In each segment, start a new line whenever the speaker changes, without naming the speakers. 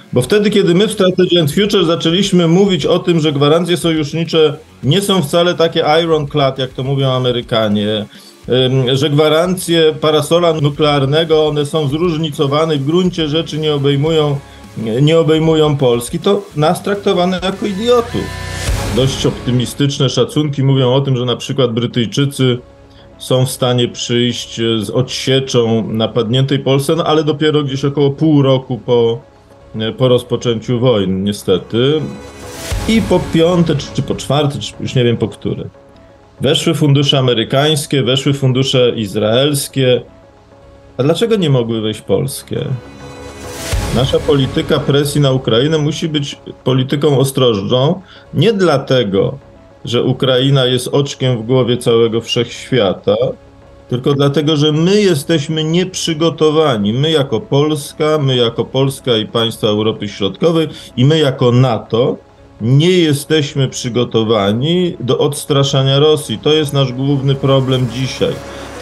Bo wtedy, kiedy my w Strategy and Future zaczęliśmy mówić o tym, że gwarancje sojusznicze nie są wcale takie ironclad, jak to mówią Amerykanie, że gwarancje parasola nuklearnego, one są zróżnicowane i w gruncie rzeczy nie obejmują Polski, to nas traktowano jako idiotów. Dość optymistyczne szacunki mówią o tym, że na przykład Brytyjczycy są w stanie przyjść z odsieczą napadniętej Polsce, no ale dopiero gdzieś około pół roku po rozpoczęciu wojny, niestety. I po piąte, czy po czwarte, czy już nie wiem po które. Weszły fundusze amerykańskie, weszły fundusze izraelskie. A dlaczego nie mogły wejść polskie? Nasza polityka presji na Ukrainę musi być polityką ostrożną, nie dlatego, że Ukraina jest oczkiem w głowie całego wszechświata, tylko dlatego, że my jesteśmy nieprzygotowani. My jako Polska i państwa Europy Środkowej i my jako NATO nie jesteśmy przygotowani do odstraszania Rosji. To jest nasz główny problem dzisiaj.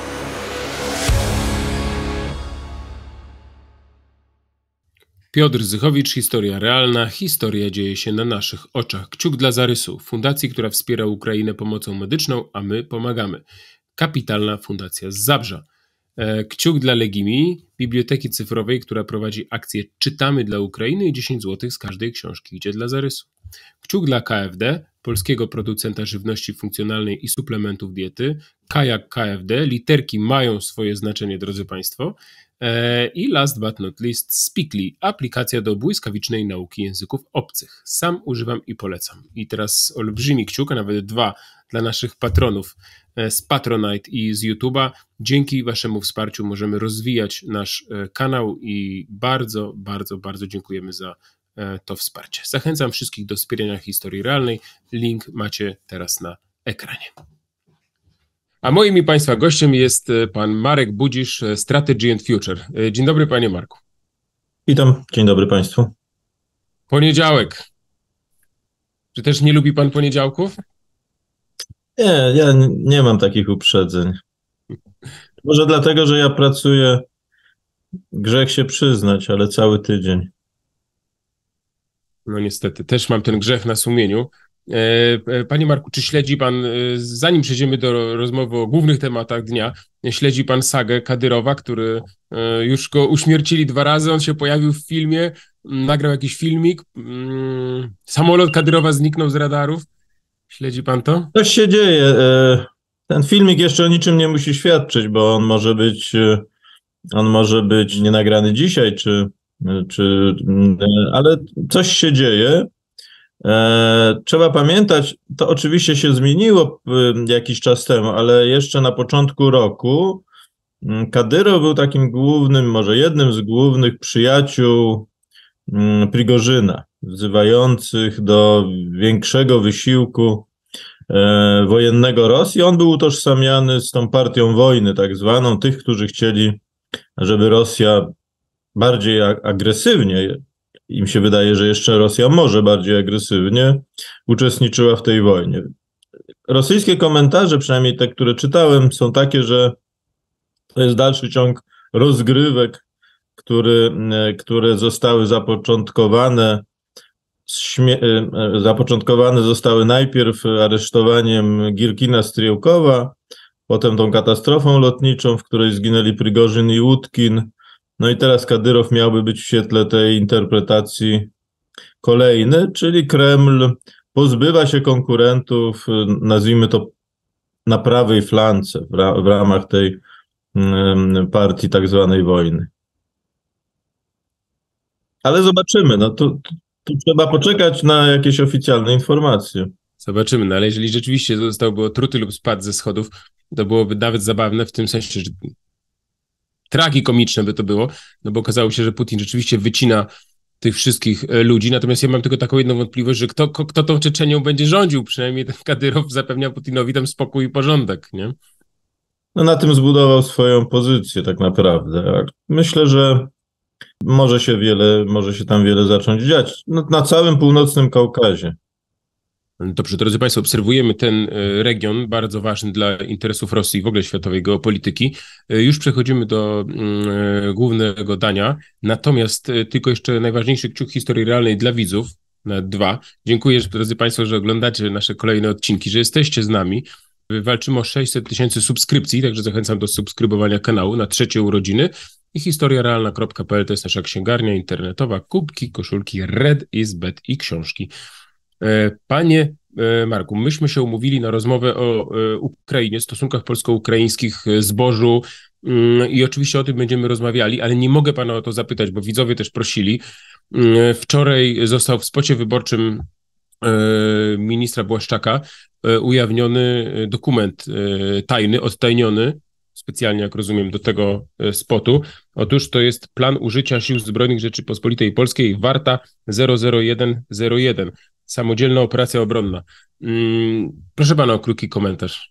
Piotr Zychowicz, historia realna, historia dzieje się na naszych oczach. Kciuk dla zarysu, fundacji, która wspiera Ukrainę pomocą medyczną, a my pomagamy. Kapitalna fundacja z Zabrza. Kciuk dla Legimi, biblioteki cyfrowej, która prowadzi akcję Czytamy dla Ukrainy i 10 zł z każdej książki idzie dla zarysu. Kciuk dla KFD, polskiego producenta żywności funkcjonalnej i suplementów diety. Kajak KFD, literki mają swoje znaczenie, drodzy Państwo. I last but not least Speakly, aplikacja do błyskawicznej nauki języków obcych. Sam używam i polecam. I teraz olbrzymi kciuk, a nawet 2 dla naszych patronów z Patronite i z YouTube'a. Dzięki Waszemu wsparciu możemy rozwijać nasz kanał i bardzo, bardzo, bardzo dziękujemy za to wsparcie. Zachęcam wszystkich do wspierania historii realnej. Link macie teraz na ekranie. A moim i Państwa gościem jest pan Marek Budzisz, Strategy and Future. Dzień dobry, panie Marku.
Witam, dzień dobry Państwu.
Poniedziałek. Czy też nie lubi pan poniedziałków?
Nie, ja nie mam takich uprzedzeń. Może dlatego, że ja pracuję, grzech się przyznać, ale cały tydzień.
No niestety, też mam ten grzech na sumieniu. Panie Marku, czy śledzi pan, zanim przejdziemy do rozmowy o głównych tematach dnia, śledzi pan sagę Kadyrowa, który już go uśmiercili 2 razy, on się pojawił w filmie, nagrał jakiś filmik, samolot Kadyrowa zniknął z radarów. Śledzi pan to?
Coś się dzieje. Ten filmik jeszcze o niczym nie musi świadczyć, bo on może być nie nagrany dzisiaj, ale coś się dzieje. Trzeba pamiętać, to oczywiście się zmieniło jakiś czas temu, ale jeszcze na początku roku Kadyrow był takim głównym, może jednym z głównych przyjaciół Prigorzyna, wzywających do większego wysiłku wojennego Rosji. On był utożsamiany z tą partią wojny tak zwaną, tych, którzy chcieli, żeby Rosja bardziej agresywnie, im się wydaje, że jeszcze Rosja może bardziej agresywnie uczestniczyła w tej wojnie. Rosyjskie komentarze, przynajmniej te, które czytałem, są takie, że to jest dalszy ciąg rozgrywek, które zostały zapoczątkowane. Zapoczątkowane zostały najpierw aresztowaniem Girkina Stryjkowa, potem tą katastrofą lotniczą, w której zginęli Prigorzyn i Łódkin. No i teraz Kadyrow miałby być w świetle tej interpretacji kolejny, czyli Kreml pozbywa się konkurentów, nazwijmy to na prawej flance, w ramach tej partii tak zwanej wojny. Ale zobaczymy, no tu trzeba poczekać na jakieś oficjalne informacje.
Zobaczymy, no ale jeżeli rzeczywiście zostałby otruty lub spadł ze schodów, to byłoby nawet zabawne w tym sensie, że tragikomiczne by to było, no bo okazało się, że Putin rzeczywiście wycina tych wszystkich ludzi, natomiast ja mam tylko taką jedną wątpliwość, że kto tą Czeczenią będzie rządził, przynajmniej ten Kadyrow zapewnia Putinowi tam spokój i porządek, nie?
No na tym zbudował swoją pozycję tak naprawdę. Myślę, że może się tam wiele zacząć dziać. No, na całym północnym Kaukazie.
Dobrze, drodzy Państwo, obserwujemy ten region bardzo ważny dla interesów Rosji i w ogóle światowej geopolityki. Już przechodzimy do głównego dania, natomiast tylko jeszcze najważniejszy kciuk historii realnej dla widzów, na 2. Dziękuję, drodzy Państwo, że oglądacie nasze kolejne odcinki, że jesteście z nami. Walczymy o 600 000 subskrypcji, także zachęcam do subskrybowania kanału na 3. urodziny. I historiarealna.pl to jest nasza księgarnia internetowa, kubki, koszulki, Red is Bet i książki. Panie Marku, myśmy się umówili na rozmowę o Ukrainie, stosunkach polsko-ukraińskich, zbożu i oczywiście o tym będziemy rozmawiali, ale nie mogę pana o to zapytać, bo widzowie też prosili. Wczoraj został w spocie wyborczym ministra Błaszczaka ujawniony dokument tajny, odtajniony, specjalnie, jak rozumiem, do tego spotu. Otóż to jest plan użycia Sił Zbrojnych Rzeczypospolitej Polskiej Warta 00101. Samodzielna operacja obronna. Proszę pana o krótki komentarz.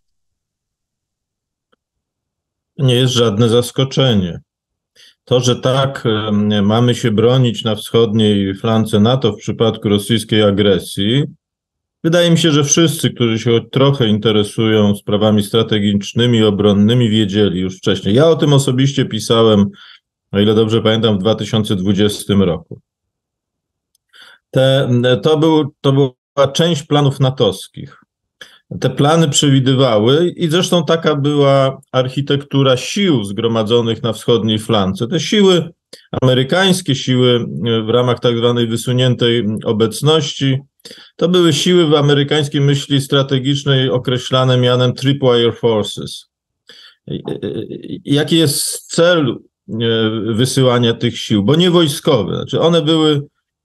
Nie jest żadne zaskoczenie. To, że tak mamy się bronić na wschodniej flance NATO w przypadku rosyjskiej agresji, wydaje mi się, że wszyscy, którzy się trochę interesują sprawami strategicznymi i obronnymi, wiedzieli już wcześniej. Ja o tym osobiście pisałem, o ile dobrze pamiętam, w 2020 roku. To była część planów natowskich. Te plany przewidywały i zresztą taka była architektura sił zgromadzonych na wschodniej flance. Te siły amerykańskie, siły w ramach tak zwanej wysuniętej obecności, to były siły w amerykańskiej myśli strategicznej określane mianem Tripwire Forces. Jaki jest cel wysyłania tych sił? Bo nie wojskowy. Znaczy one były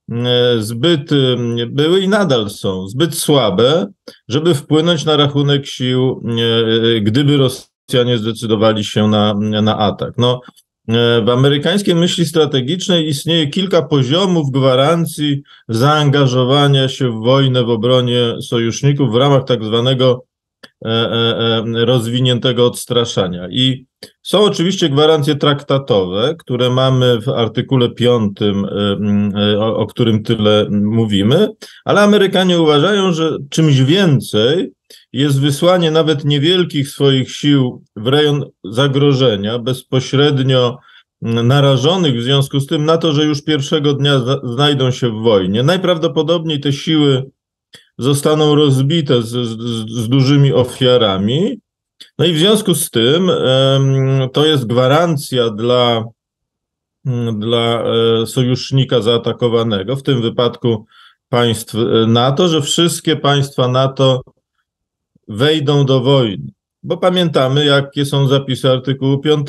i nadal są zbyt słabe, żeby wpłynąć na rachunek sił, gdyby Rosjanie zdecydowali się na atak. W amerykańskiej myśli strategicznej istnieje kilka poziomów gwarancji zaangażowania się w wojnę w obronie sojuszników w ramach tak zwanego rozwiniętego odstraszania. I są oczywiście gwarancje traktatowe, które mamy w artykule 5, o którym tyle mówimy, ale Amerykanie uważają, że czymś więcej jest wysłanie nawet niewielkich swoich sił w rejon zagrożenia, bezpośrednio narażonych w związku z tym na to, że już pierwszego dnia znajdą się w wojnie. Najprawdopodobniej te siły zostaną rozbite z dużymi ofiarami. No i w związku z tym to jest gwarancja dla sojusznika zaatakowanego, w tym wypadku państw NATO, że wszystkie państwa NATO wejdą do wojny. Bo pamiętamy, jakie są zapisy artykułu 5.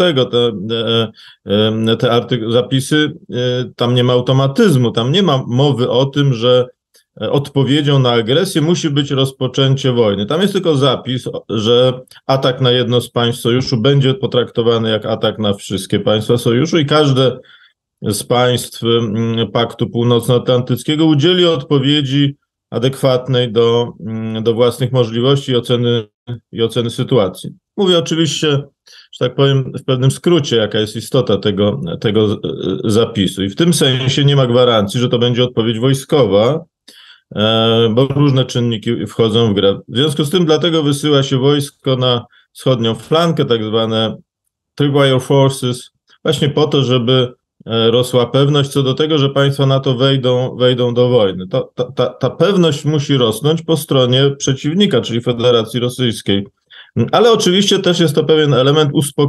Zapisy, tam nie ma automatyzmu, tam nie ma mowy o tym, że odpowiedzią na agresję musi być rozpoczęcie wojny. Tam jest tylko zapis, że atak na jedno z państw sojuszu będzie potraktowany jak atak na wszystkie państwa sojuszu i każde z państw Paktu Północnoatlantyckiego udzieli odpowiedzi adekwatnej do własnych możliwości i oceny sytuacji. Mówię oczywiście, że tak powiem, w pewnym skrócie, jaka jest istota tego zapisu. I w tym sensie nie ma gwarancji, że to będzie odpowiedź wojskowa, bo różne czynniki wchodzą w grę. W związku z tym dlatego wysyła się wojsko na wschodnią flankę, tak zwane Tripwire Forces, właśnie po to, żeby rosła pewność co do tego, że państwa NATO wejdą do wojny. Ta pewność musi rosnąć po stronie przeciwnika, czyli Federacji Rosyjskiej. Ale oczywiście też jest to pewien element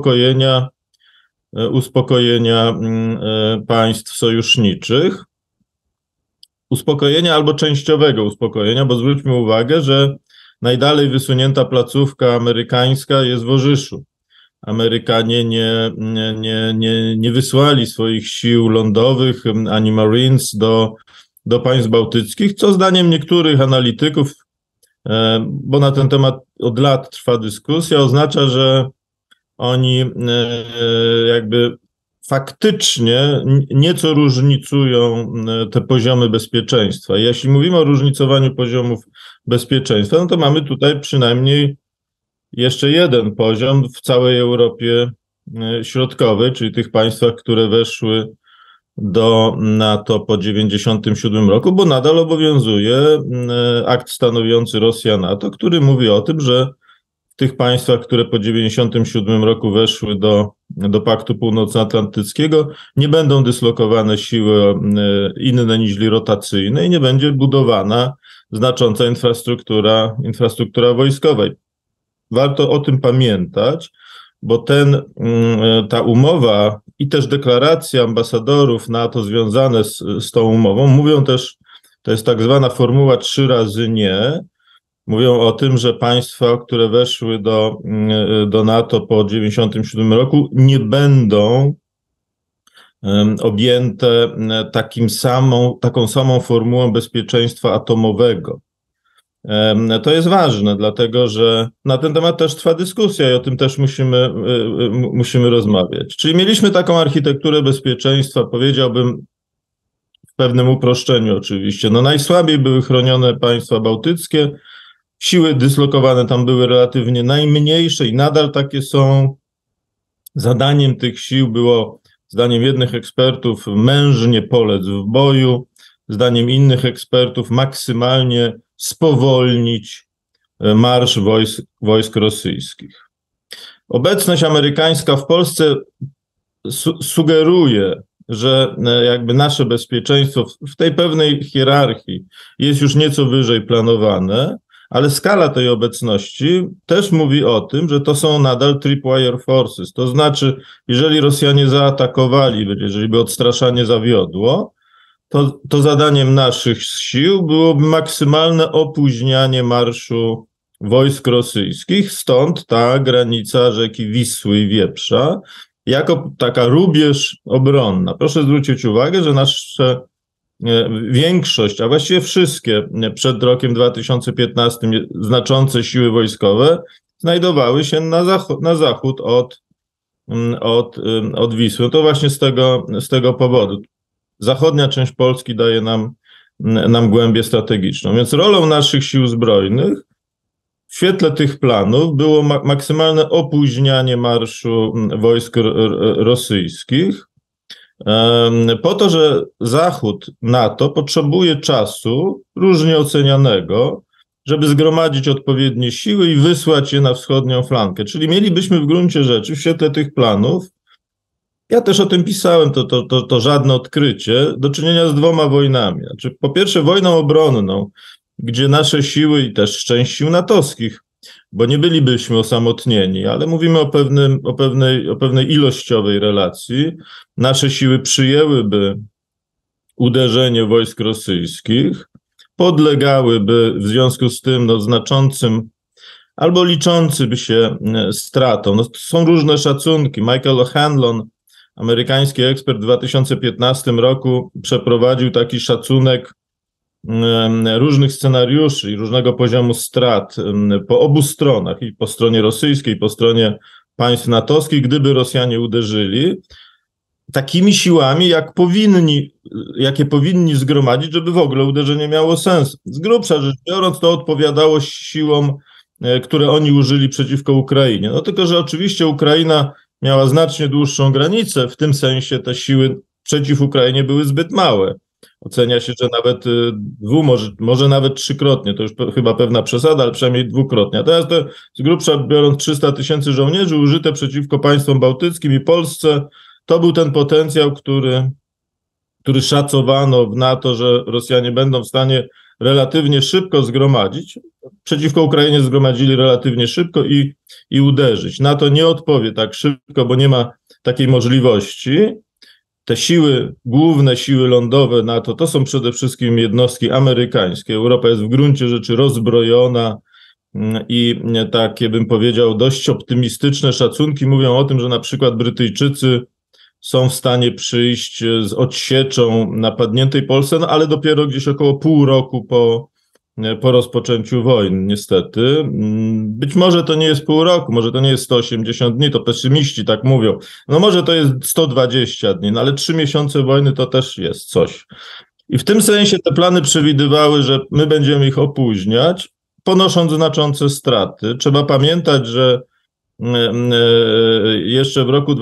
uspokojenia państw sojuszniczych. Uspokojenia albo częściowego uspokojenia, bo zwróćmy uwagę, że najdalej wysunięta placówka amerykańska jest w Orzyszu. Amerykanie nie wysłali swoich sił lądowych ani Marines do państw bałtyckich, co zdaniem niektórych analityków, bo na ten temat od lat trwa dyskusja, oznacza, że oni jakby faktycznie nieco różnicują te poziomy bezpieczeństwa. Jeśli mówimy o różnicowaniu poziomów bezpieczeństwa, no to mamy tutaj przynajmniej jeszcze jeden poziom w całej Europie Środkowej, czyli tych państwach, które weszły do NATO po 1997 roku, bo nadal obowiązuje akt stanowiący Rosja-NATO, który mówi o tym, że w tych państwach, które po 1997 roku weszły do Paktu Północnoatlantyckiego, nie będą dyslokowane siły inne niż rotacyjne i nie będzie budowana znacząca infrastruktura wojskowa. Warto o tym pamiętać, bo ta umowa i też deklaracje ambasadorów NATO związane z tą umową mówią też, to jest tak zwana formuła 3 razy nie, mówią o tym, że państwa, które weszły do NATO po 1997 roku, nie będą objęte taką samą formułą bezpieczeństwa atomowego. To jest ważne, dlatego że na ten temat też trwa dyskusja i o tym też musimy rozmawiać. Czyli mieliśmy taką architekturę bezpieczeństwa, powiedziałbym w pewnym uproszczeniu oczywiście. No najsłabiej były chronione państwa bałtyckie, siły dyslokowane tam były relatywnie najmniejsze i nadal takie są. Zadaniem tych sił było, zdaniem jednych ekspertów, mężnie polec w boju, zdaniem innych ekspertów maksymalnie spowolnić marsz wojsk rosyjskich. Obecność amerykańska w Polsce sugeruje, że jakby nasze bezpieczeństwo w tej pewnej hierarchii jest już nieco wyżej planowane, ale skala tej obecności też mówi o tym, że to są nadal tripwire forces. To znaczy, jeżeli Rosjanie zaatakowali, jeżeli by odstraszanie zawiodło, to zadaniem naszych sił byłoby maksymalne opóźnianie marszu wojsk rosyjskich, stąd ta granica rzeki Wisły i Wieprza, jako taka rubież obronna. Proszę zwrócić uwagę, że nasza większość, a właściwie wszystkie przed rokiem 2015 znaczące siły wojskowe znajdowały się na zachód od Wisły. To właśnie z tego powodu. Zachodnia część Polski daje nam głębię strategiczną. Więc rolą naszych sił zbrojnych w świetle tych planów było maksymalne opóźnianie marszu wojsk rosyjskich, po to, że Zachód NATO potrzebuje czasu, różnie ocenianego, żeby zgromadzić odpowiednie siły i wysłać je na wschodnią flankę. Czyli mielibyśmy w gruncie rzeczy w świetle tych planów, ja też o tym pisałem, to żadne odkrycie, do czynienia z 2 wojnami. Znaczy, po pierwsze wojną obronną, gdzie nasze siły i też część sił natowskich, bo nie bylibyśmy osamotnieni, ale mówimy o pewnej ilościowej relacji, nasze siły przyjęłyby uderzenie wojsk rosyjskich, podlegałyby w związku z tym znaczącym albo liczącyby się stratom. To są różne szacunki. Michael O'Hanlon, amerykański ekspert, w 2015 roku przeprowadził taki szacunek różnych scenariuszy i różnego poziomu strat po obu stronach, i po stronie rosyjskiej, i po stronie państw natowskich, gdyby Rosjanie uderzyli takimi siłami, jakie powinni zgromadzić, żeby w ogóle uderzenie miało sens. Z grubsza rzecz biorąc, to odpowiadało siłom, które oni użyli przeciwko Ukrainie. No tylko, że oczywiście Ukraina miała znacznie dłuższą granicę, w tym sensie te siły przeciw Ukrainie były zbyt małe. Ocenia się, że nawet może nawet 3-krotnie, to już chyba pewna przesada, ale przynajmniej 2-krotnie. A teraz to z grubsza biorąc 300 000 żołnierzy użyte przeciwko państwom bałtyckim i Polsce, to był ten potencjał, który szacowano w NATO, że Rosjanie będą w stanie relatywnie szybko zgromadzić. Przeciwko Ukrainie zgromadzili relatywnie szybko i uderzyć. NATO nie odpowie tak szybko, bo nie ma takiej możliwości. Te siły, główne siły lądowe NATO, to są przede wszystkim jednostki amerykańskie. Europa jest w gruncie rzeczy rozbrojona i takie, bym powiedział, dość optymistyczne szacunki mówią o tym, że na przykład Brytyjczycy są w stanie przyjść z odsieczą napadniętej Polsce, no ale dopiero gdzieś około pół roku po rozpoczęciu wojny, niestety. Być może to nie jest pół roku, może to nie jest 180 dni, to pesymiści tak mówią. No może to jest 120 dni, no ale 3 miesiące wojny to też jest coś. I w tym sensie te plany przewidywały, że my będziemy ich opóźniać, ponosząc znaczące straty. Trzeba pamiętać, że jeszcze w roku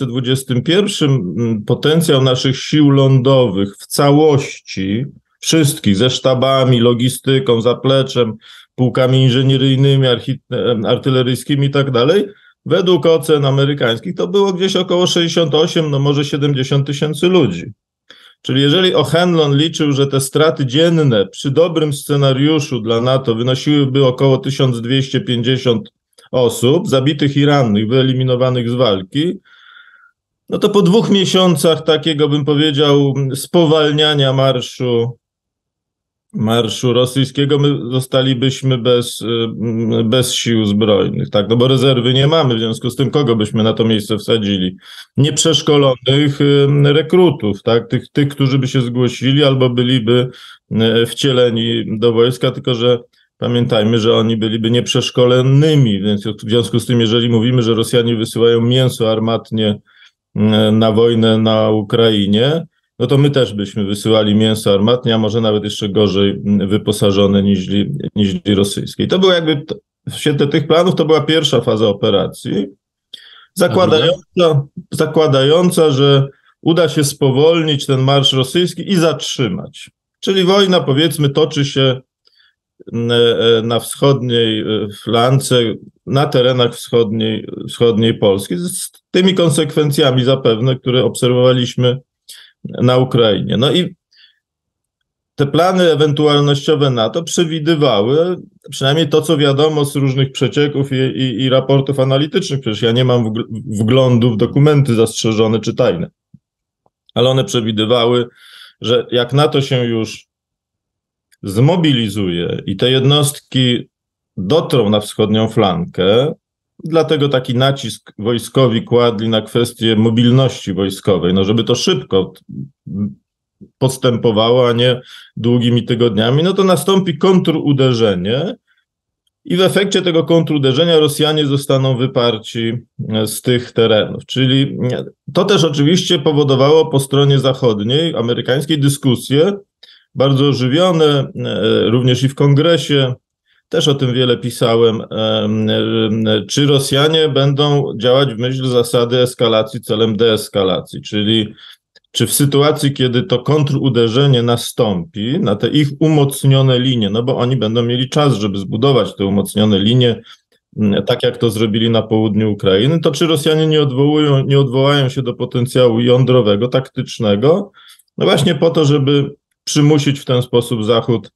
2021 potencjał naszych sił lądowych w całości, wszystkich, ze sztabami, logistyką, zapleczem, pułkami inżynieryjnymi, artyleryjskimi i tak dalej, według ocen amerykańskich to było gdzieś około 68, no może 70 tysięcy ludzi. Czyli jeżeli O'Hanlon liczył, że te straty dzienne przy dobrym scenariuszu dla NATO wynosiłyby około 1250 osób zabitych i rannych, wyeliminowanych z walki, no to po 2 miesiącach takiego, bym powiedział, spowalniania marszu rosyjskiego, my zostalibyśmy bez sił zbrojnych, tak, no bo rezerwy nie mamy, w związku z tym kogo byśmy na to miejsce wsadzili? Nieprzeszkolonych rekrutów, tak, tych, którzy by się zgłosili albo byliby wcieleni do wojska, tylko że pamiętajmy, że oni byliby nieprzeszkolonymi, więc w związku z tym, jeżeli mówimy, że Rosjanie wysyłają mięso armatnie na wojnę na Ukrainie, no to my też byśmy wysyłali mięso armatnie, a może nawet jeszcze gorzej wyposażone niż rosyjskie. I to było jakby, w świetle tych planów, to była pierwsza faza operacji, zakładająca, że uda się spowolnić ten marsz rosyjski i zatrzymać. Czyli wojna, powiedzmy, toczy się na wschodniej flance, na terenach wschodniej Polski, z tymi konsekwencjami zapewne, które obserwowaliśmy na Ukrainie. No i te plany ewentualnościowe NATO przewidywały, przynajmniej to, co wiadomo z różnych przecieków i raportów analitycznych, przecież ja nie mam wglądu w dokumenty zastrzeżone czy tajne, ale one przewidywały, że jak NATO się już zmobilizuje i te jednostki dotrą na wschodnią flankę, dlatego taki nacisk wojskowi kładli na kwestię mobilności wojskowej, no żeby to szybko postępowało, a nie długimi tygodniami, no to nastąpi kontruderzenie i w efekcie tego kontruderzenia Rosjanie zostaną wyparci z tych terenów. Czyli to też oczywiście powodowało po stronie zachodniej, amerykańskiej, dyskusje bardzo ożywione, również i w Kongresie. Też o tym wiele pisałem. Czy Rosjanie będą działać w myśl zasady eskalacji celem deeskalacji, czyli czy w sytuacji, kiedy to kontruderzenie nastąpi na te ich umocnione linie, no bo oni będą mieli czas, żeby zbudować te umocnione linie, tak jak to zrobili na południu Ukrainy, to czy Rosjanie nie odwołają się do potencjału jądrowego, taktycznego, no właśnie po to, żeby przymusić w ten sposób Zachód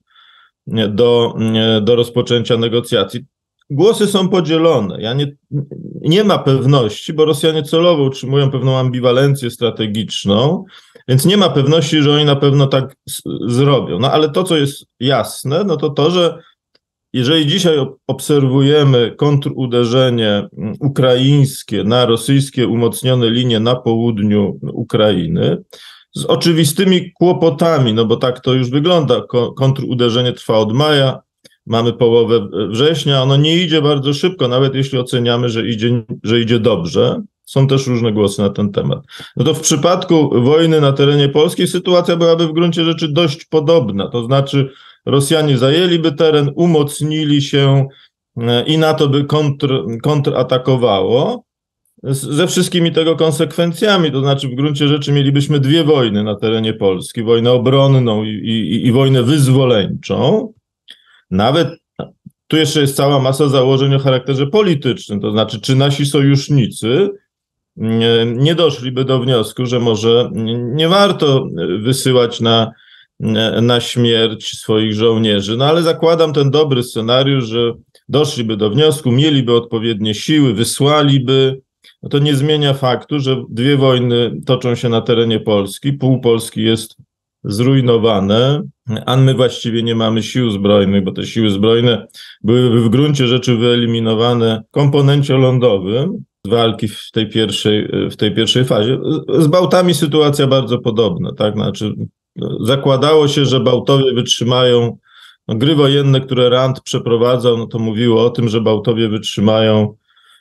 do rozpoczęcia negocjacji. Głosy są podzielone. Nie ma pewności, bo Rosjanie celowo utrzymują pewną ambiwalencję strategiczną, więc nie ma pewności, że oni na pewno tak zrobią. No ale to, co jest jasne, no to, że jeżeli dzisiaj obserwujemy kontruderzenie ukraińskie na rosyjskie umocnione linie na południu Ukrainy, z oczywistymi kłopotami, no bo tak to już wygląda. Kontruderzenie trwa od maja, mamy połowę września, ono nie idzie bardzo szybko, nawet jeśli oceniamy, że idzie dobrze. Są też różne głosy na ten temat. No to w przypadku wojny na terenie Polski sytuacja byłaby w gruncie rzeczy dość podobna, to znaczy Rosjanie zajęliby teren, umocnili się i NATO by kontratakowało, ze wszystkimi tego konsekwencjami, to znaczy w gruncie rzeczy mielibyśmy 2 wojny na terenie Polski, wojnę obronną i wojnę wyzwoleńczą. Nawet tu jeszcze jest cała masa założeń o charakterze politycznym, to znaczy czy nasi sojusznicy nie doszliby do wniosku, że może nie warto wysyłać na śmierć swoich żołnierzy, no ale zakładam ten dobry scenariusz, że doszliby do wniosku, mieliby odpowiednie siły, wysłaliby. No to nie zmienia faktu, że 2 wojny toczą się na terenie Polski, pół Polski jest zrujnowane, a my właściwie nie mamy sił zbrojnych, bo te siły zbrojne byłyby w gruncie rzeczy wyeliminowane w komponencie lądowym z walki w tej pierwszej fazie. Z Bałtami sytuacja bardzo podobna, tak? Znaczy, zakładało się, że Bałtowie wytrzymają, no, gry wojenne, które Rand przeprowadzał, no to mówiło o tym, że Bałtowie wytrzymają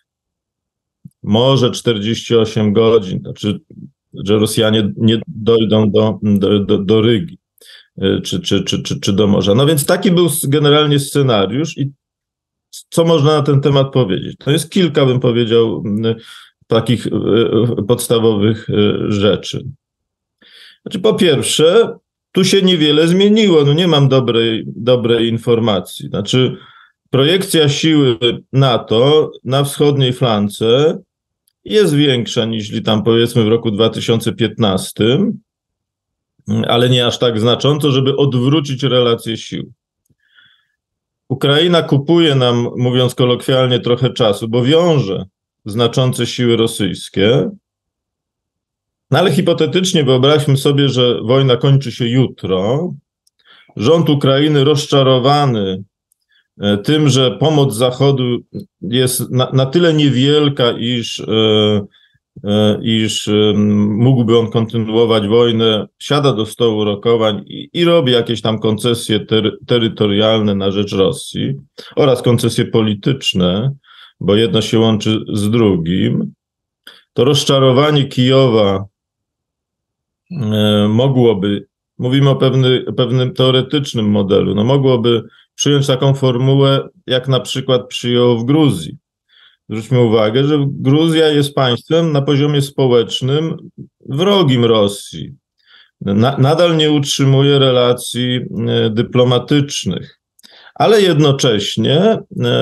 może 48 godzin, znaczy, że Rosjanie nie dojdą do Rygi czy do morza. No więc taki był generalnie scenariusz i co można na ten temat powiedzieć? To jest kilka, bym powiedział, takich podstawowych rzeczy. Znaczy, po pierwsze, tu się niewiele zmieniło. No nie mam dobrej informacji. Znaczy, projekcja siły NATO na wschodniej flance jest większa niż tam, powiedzmy, w roku 2015, ale nie aż tak znacząco, żeby odwrócić relacje sił. Ukraina kupuje nam, mówiąc kolokwialnie, trochę czasu, bo wiąże znaczące siły rosyjskie. No ale hipotetycznie wyobraźmy sobie, że wojna kończy się jutro. Rząd Ukrainy rozczarowany tym, że pomoc Zachodu jest na tyle niewielka, iż mógłby on kontynuować wojnę, siada do stołu rokowań i robi jakieś tam koncesje terytorialne na rzecz Rosji oraz koncesje polityczne, bo jedno się łączy z drugim. To rozczarowanie Kijowa mogłoby, mówimy o pewnym teoretycznym modelu, no mogłoby przyjąć taką formułę, jak na przykład przyjęło w Gruzji. Zwróćmy uwagę, że Gruzja jest państwem na poziomie społecznym wrogim Rosji. Nadal nie utrzymuje relacji dyplomatycznych, ale jednocześnie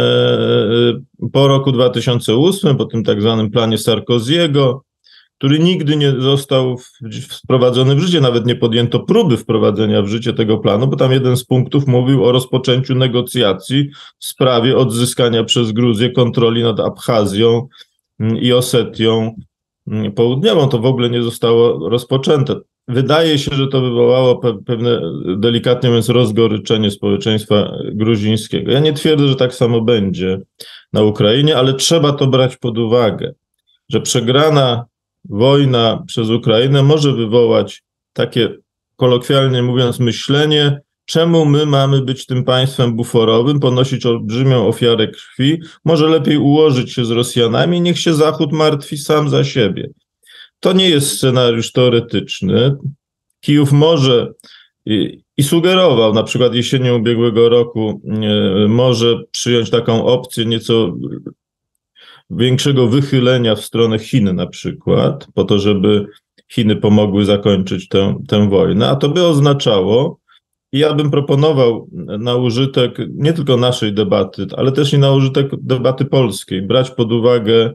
po roku 2008, po tym tak zwanym planie Sarkoziego, który nigdy nie został wprowadzony w życie, nawet nie podjęto próby wprowadzenia w życie tego planu, bo tam jeden z punktów mówił o rozpoczęciu negocjacji w sprawie odzyskania przez Gruzję kontroli nad Abchazją i Osetią Południową. To w ogóle nie zostało rozpoczęte. Wydaje się, że to wywołało pewne, delikatnie mówiąc, rozgoryczenie społeczeństwa gruzińskiego. Ja nie twierdzę, że tak samo będzie na Ukrainie, ale trzeba to brać pod uwagę, że przegrana wojna przez Ukrainę może wywołać takie, kolokwialnie mówiąc, myślenie, czemu my mamy być tym państwem buforowym, ponosić olbrzymią ofiarę krwi, może lepiej ułożyć się z Rosjanami, niech się Zachód martwi sam za siebie. To nie jest scenariusz teoretyczny. Kijów może i sugerował, na przykład jesienią ubiegłego roku, może przyjąć taką opcję nieco większego wychylenia w stronę Chin na przykład, po to, żeby Chiny pomogły zakończyć tę wojnę, a to by oznaczało, i ja bym proponował na użytek nie tylko naszej debaty, ale też i na użytek debaty polskiej, brać pod uwagę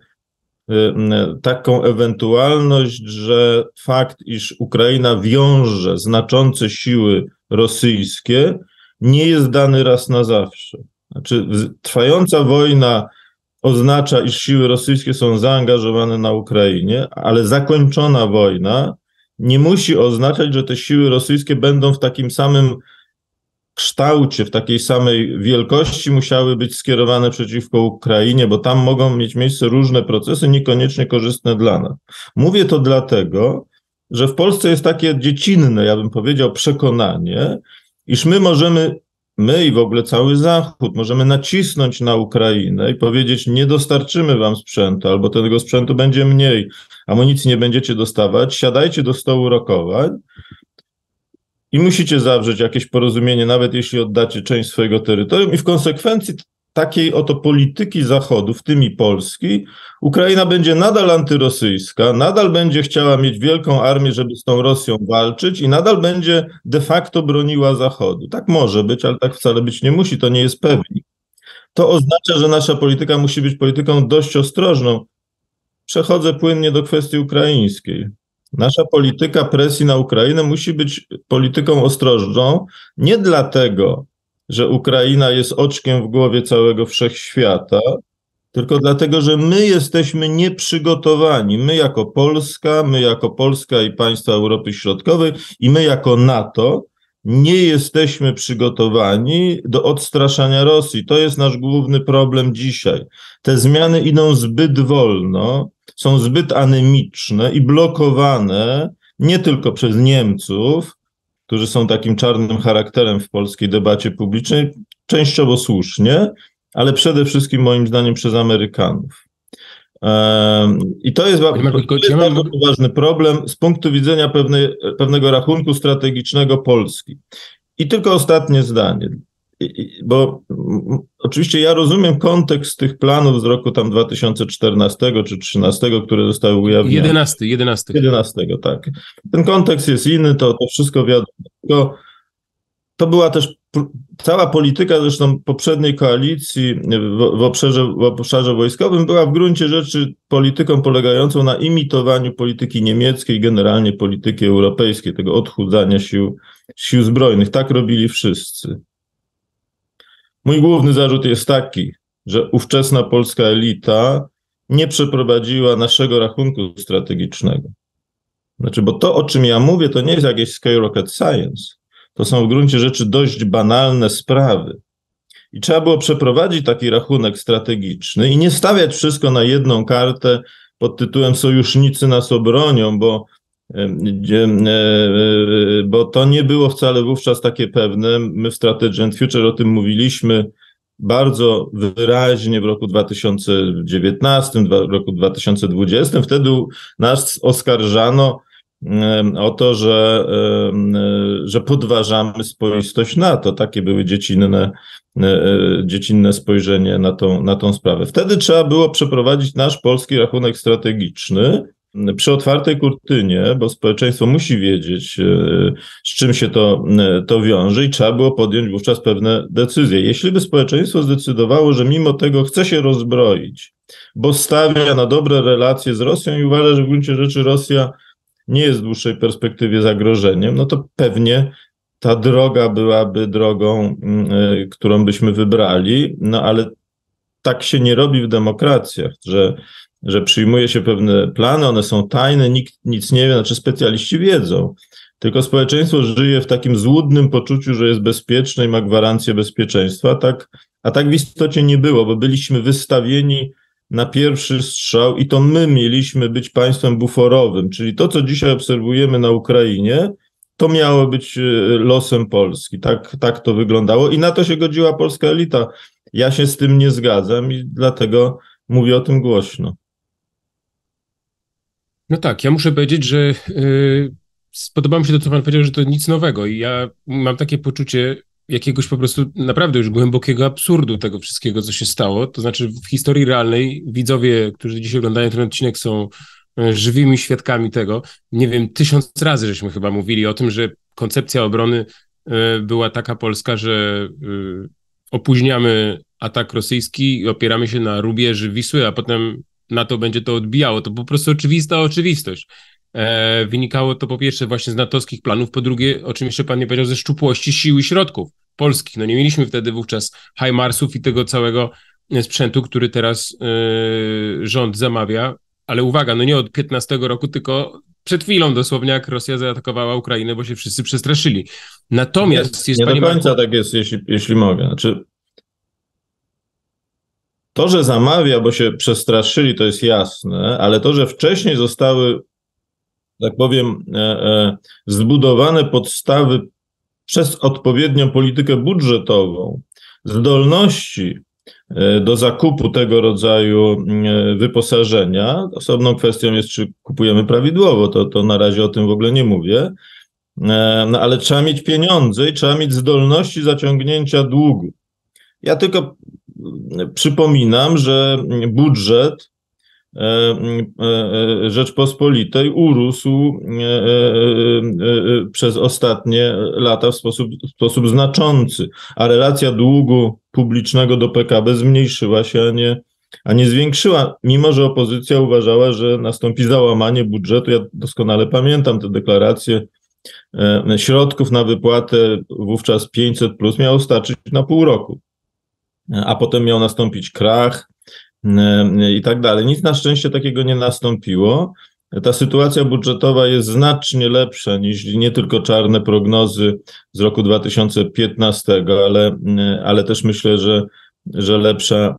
taką ewentualność, że fakt, iż Ukraina wiąże znaczące siły rosyjskie, nie jest dany raz na zawsze. Znaczy, trwająca wojna oznacza, iż siły rosyjskie są zaangażowane na Ukrainie, ale zakończona wojna nie musi oznaczać, że te siły rosyjskie będą w takim samym kształcie, w takiej samej wielkości musiały być skierowane przeciwko Ukrainie, bo tam mogą mieć miejsce różne procesy, niekoniecznie korzystne dla nas. Mówię to dlatego, że w Polsce jest takie dziecinne, ja bym powiedział, przekonanie, iż my i w ogóle cały Zachód możemy nacisnąć na Ukrainę i powiedzieć, nie dostarczymy wam sprzętu, albo tego sprzętu będzie mniej, amunicji nie będziecie dostawać, siadajcie do stołu rokowań i musicie zawrzeć jakieś porozumienie, nawet jeśli oddacie część swojego terytorium, i w konsekwencji takiej oto polityki Zachodu, w tym i Polski, Ukraina będzie nadal antyrosyjska, nadal będzie chciała mieć wielką armię, żeby z tą Rosją walczyć i nadal będzie de facto broniła Zachodu. Tak może być, ale tak wcale być nie musi, to nie jest pewnik. To oznacza, że nasza polityka musi być polityką dość ostrożną. Przechodzę płynnie do kwestii ukraińskiej. Nasza polityka presji na Ukrainę musi być polityką ostrożną, nie dlatego, że Ukraina jest oczkiem w głowie całego wszechświata, tylko dlatego, że my jesteśmy nieprzygotowani. My jako Polska i państwa Europy Środkowej i my jako NATO nie jesteśmy przygotowani do odstraszania Rosji. To jest nasz główny problem dzisiaj. Te zmiany idą zbyt wolno, są zbyt anemiczne i blokowane nie tylko przez Niemców, którzy są takim czarnym charakterem w polskiej debacie publicznej, częściowo słusznie, ale przede wszystkim moim zdaniem przez Amerykanów. I to jest bardzo poważny problem z punktu widzenia pewnego rachunku strategicznego Polski. I tylko ostatnie zdanie. oczywiście ja rozumiem kontekst tych planów z roku tam 2014 czy 2013, które zostały ujawnione.
11.
Tak. Ten kontekst jest inny, to wszystko wiadomo. To była też cała polityka zresztą poprzedniej koalicji w obszarze wojskowym była w gruncie rzeczy polityką polegającą na imitowaniu polityki niemieckiej, generalnie polityki europejskiej, tego odchudzania sił zbrojnych. Tak robili wszyscy. Mój główny zarzut jest taki, że ówczesna polska elita nie przeprowadziła naszego rachunku strategicznego. Znaczy, bo to, o czym ja mówię, to nie jest jakieś skyrocket science. To są w gruncie rzeczy dość banalne sprawy. I trzeba było przeprowadzić taki rachunek strategiczny i nie stawiać wszystko na jedną kartę pod tytułem sojusznicy nas obronią, bo to nie było wcale wówczas takie pewne. My w Strategy and Future o tym mówiliśmy bardzo wyraźnie w roku 2019, w roku 2020. Wtedy nas oskarżano o to, że podważamy spoistość NATO. Takie były dziecinne spojrzenie na tą sprawę. Wtedy trzeba było przeprowadzić nasz polski rachunek strategiczny przy otwartej kurtynie, bo społeczeństwo musi wiedzieć, z czym się to wiąże i trzeba było podjąć wówczas pewne decyzje. Jeśli by społeczeństwo zdecydowało, że mimo tego chce się rozbroić, bo stawia na dobre relacje z Rosją i uważa, że w gruncie rzeczy Rosja nie jest w dłuższej perspektywie zagrożeniem, no to pewnie ta droga byłaby drogą, którą byśmy wybrali, no ale tak się nie robi w demokracjach, że przyjmuje się pewne plany, one są tajne, nikt nic nie wie, znaczy specjaliści wiedzą, tylko społeczeństwo żyje w takim złudnym poczuciu, że jest bezpieczne i ma gwarancję bezpieczeństwa, a tak w istocie nie było, bo byliśmy wystawieni na pierwszy strzał i to my mieliśmy być państwem buforowym, czyli to, co dzisiaj obserwujemy na Ukrainie, to miało być losem Polski. Tak to wyglądało i na to się godziła polska elita. Ja się z tym nie zgadzam i dlatego mówię o tym głośno.
No tak, ja muszę powiedzieć, że spodobało mi się to, co pan powiedział, że to nic nowego i ja mam takie poczucie jakiegoś po prostu naprawdę już głębokiego absurdu tego wszystkiego, co się stało. To znaczy w historii realnej widzowie, którzy dzisiaj oglądają ten odcinek, są żywymi świadkami tego. Nie wiem, 1000 razy żeśmy chyba mówili o tym, że koncepcja obrony była taka polska, że opóźniamy atak rosyjski i opieramy się na rubieży Wisły, a potem NATO będzie to odbijało. To po prostu oczywista oczywistość. Wynikało to po pierwsze właśnie z natowskich planów, po drugie, o czym jeszcze pan nie powiedział, ze szczupłości sił i środków polskich. No nie mieliśmy wtedy wówczas HIMARS-ów i tego całego sprzętu, który teraz rząd zamawia, ale uwaga, no nie od 15 roku, tylko przed chwilą dosłownie, jak Rosja zaatakowała Ukrainę, bo się wszyscy przestraszyli. Natomiast
nie do końca tak jest, jeśli mogę. Znaczy, to, że zamawia, bo się przestraszyli, to jest jasne, ale to, że wcześniej zostały, tak powiem, zbudowane podstawy przez odpowiednią politykę budżetową, zdolności do zakupu tego rodzaju wyposażenia. Osobną kwestią jest, czy kupujemy prawidłowo, to na razie o tym w ogóle nie mówię, no ale trzeba mieć pieniądze i trzeba mieć zdolności zaciągnięcia długu. Ja tylko przypominam, że budżet Rzeczpospolitej urósł przez ostatnie lata w sposób znaczący, a relacja długu publicznego do PKB zmniejszyła się, a nie zwiększyła, mimo że opozycja uważała, że nastąpi załamanie budżetu. Ja doskonale pamiętam te deklaracje. Środków na wypłatę wówczas 500+ miało starczyć na pół roku, a potem miał nastąpić krach i tak dalej. Nic na szczęście takiego nie nastąpiło. Ta sytuacja budżetowa jest znacznie lepsza niż nie tylko czarne prognozy z roku 2015, ale też myślę, że lepsza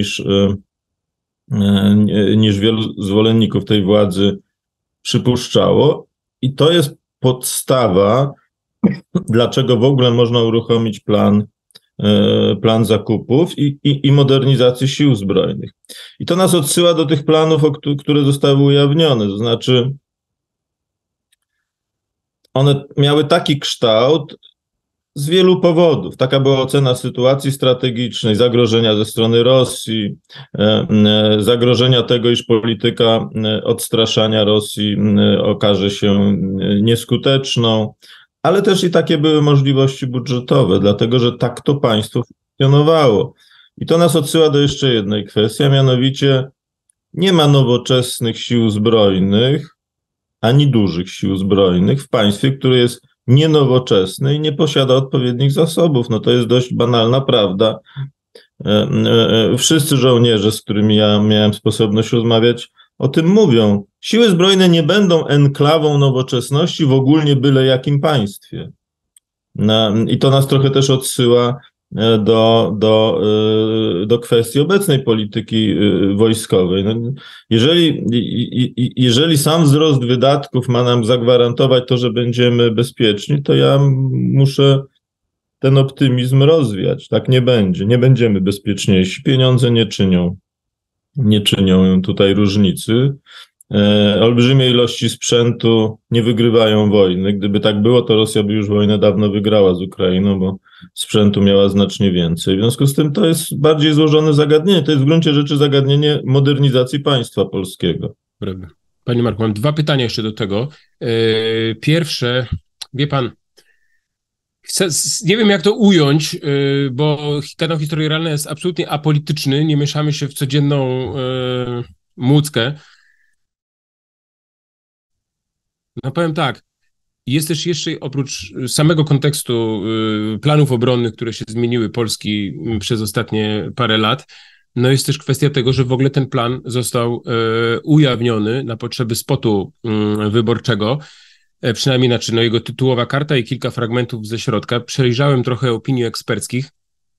niż wielu zwolenników tej władzy przypuszczało. I to jest podstawa, dlaczego w ogóle można uruchomić plan zakupów i modernizacji sił zbrojnych. I to nas odsyła do tych planów, które zostały ujawnione. To znaczy, one miały taki kształt, Z wielu powodów. Taka była ocena sytuacji strategicznej, zagrożenia ze strony Rosji, zagrożenia tego, iż polityka odstraszania Rosji okaże się nieskuteczną, ale też i takie były możliwości budżetowe, dlatego że tak to państwo funkcjonowało. I to nas odsyła do jeszcze jednej kwestii, a mianowicie nie ma nowoczesnych sił zbrojnych, ani dużych sił zbrojnych w państwie, które jest nienowoczesne i nie posiada odpowiednich zasobów. No to jest dość banalna prawda. Wszyscy żołnierze, z którymi ja miałem sposobność rozmawiać, o tym mówią. Siły zbrojne nie będą enklawą nowoczesności w ogólnie byle jakim państwie. I to nas trochę też odsyła do kwestii obecnej polityki wojskowej. No, jeżeli sam wzrost wydatków ma nam zagwarantować to, że będziemy bezpieczni, to ja muszę ten optymizm rozwiać. Tak nie będzie. Nie będziemy bezpieczniejsi. Pieniądze nie czynią tutaj różnicy. Olbrzymie ilości sprzętu nie wygrywają wojny. Gdyby tak było, to Rosja by już wojnę dawno wygrała z Ukrainą, bo sprzętu miała znacznie więcej. W związku z tym to jest bardziej złożone zagadnienie. To jest w gruncie rzeczy zagadnienie modernizacji państwa polskiego.
Prawda. Panie Marku, mam 2 pytania jeszcze do tego. Pierwsze, wie pan, nie wiem jak to ująć, bo kanał Historii Realnej jest absolutnie apolityczny, nie mieszamy się w codzienną młódzkę. No powiem tak, jest też jeszcze oprócz samego kontekstu planów obronnych, które się zmieniły Polski przez ostatnie parę lat, no jest też kwestia tego, że w ogóle ten plan został ujawniony na potrzeby spotu wyborczego, przynajmniej jego tytułowa karta i kilka fragmentów ze środka. Przejrzałem trochę opinii eksperckich.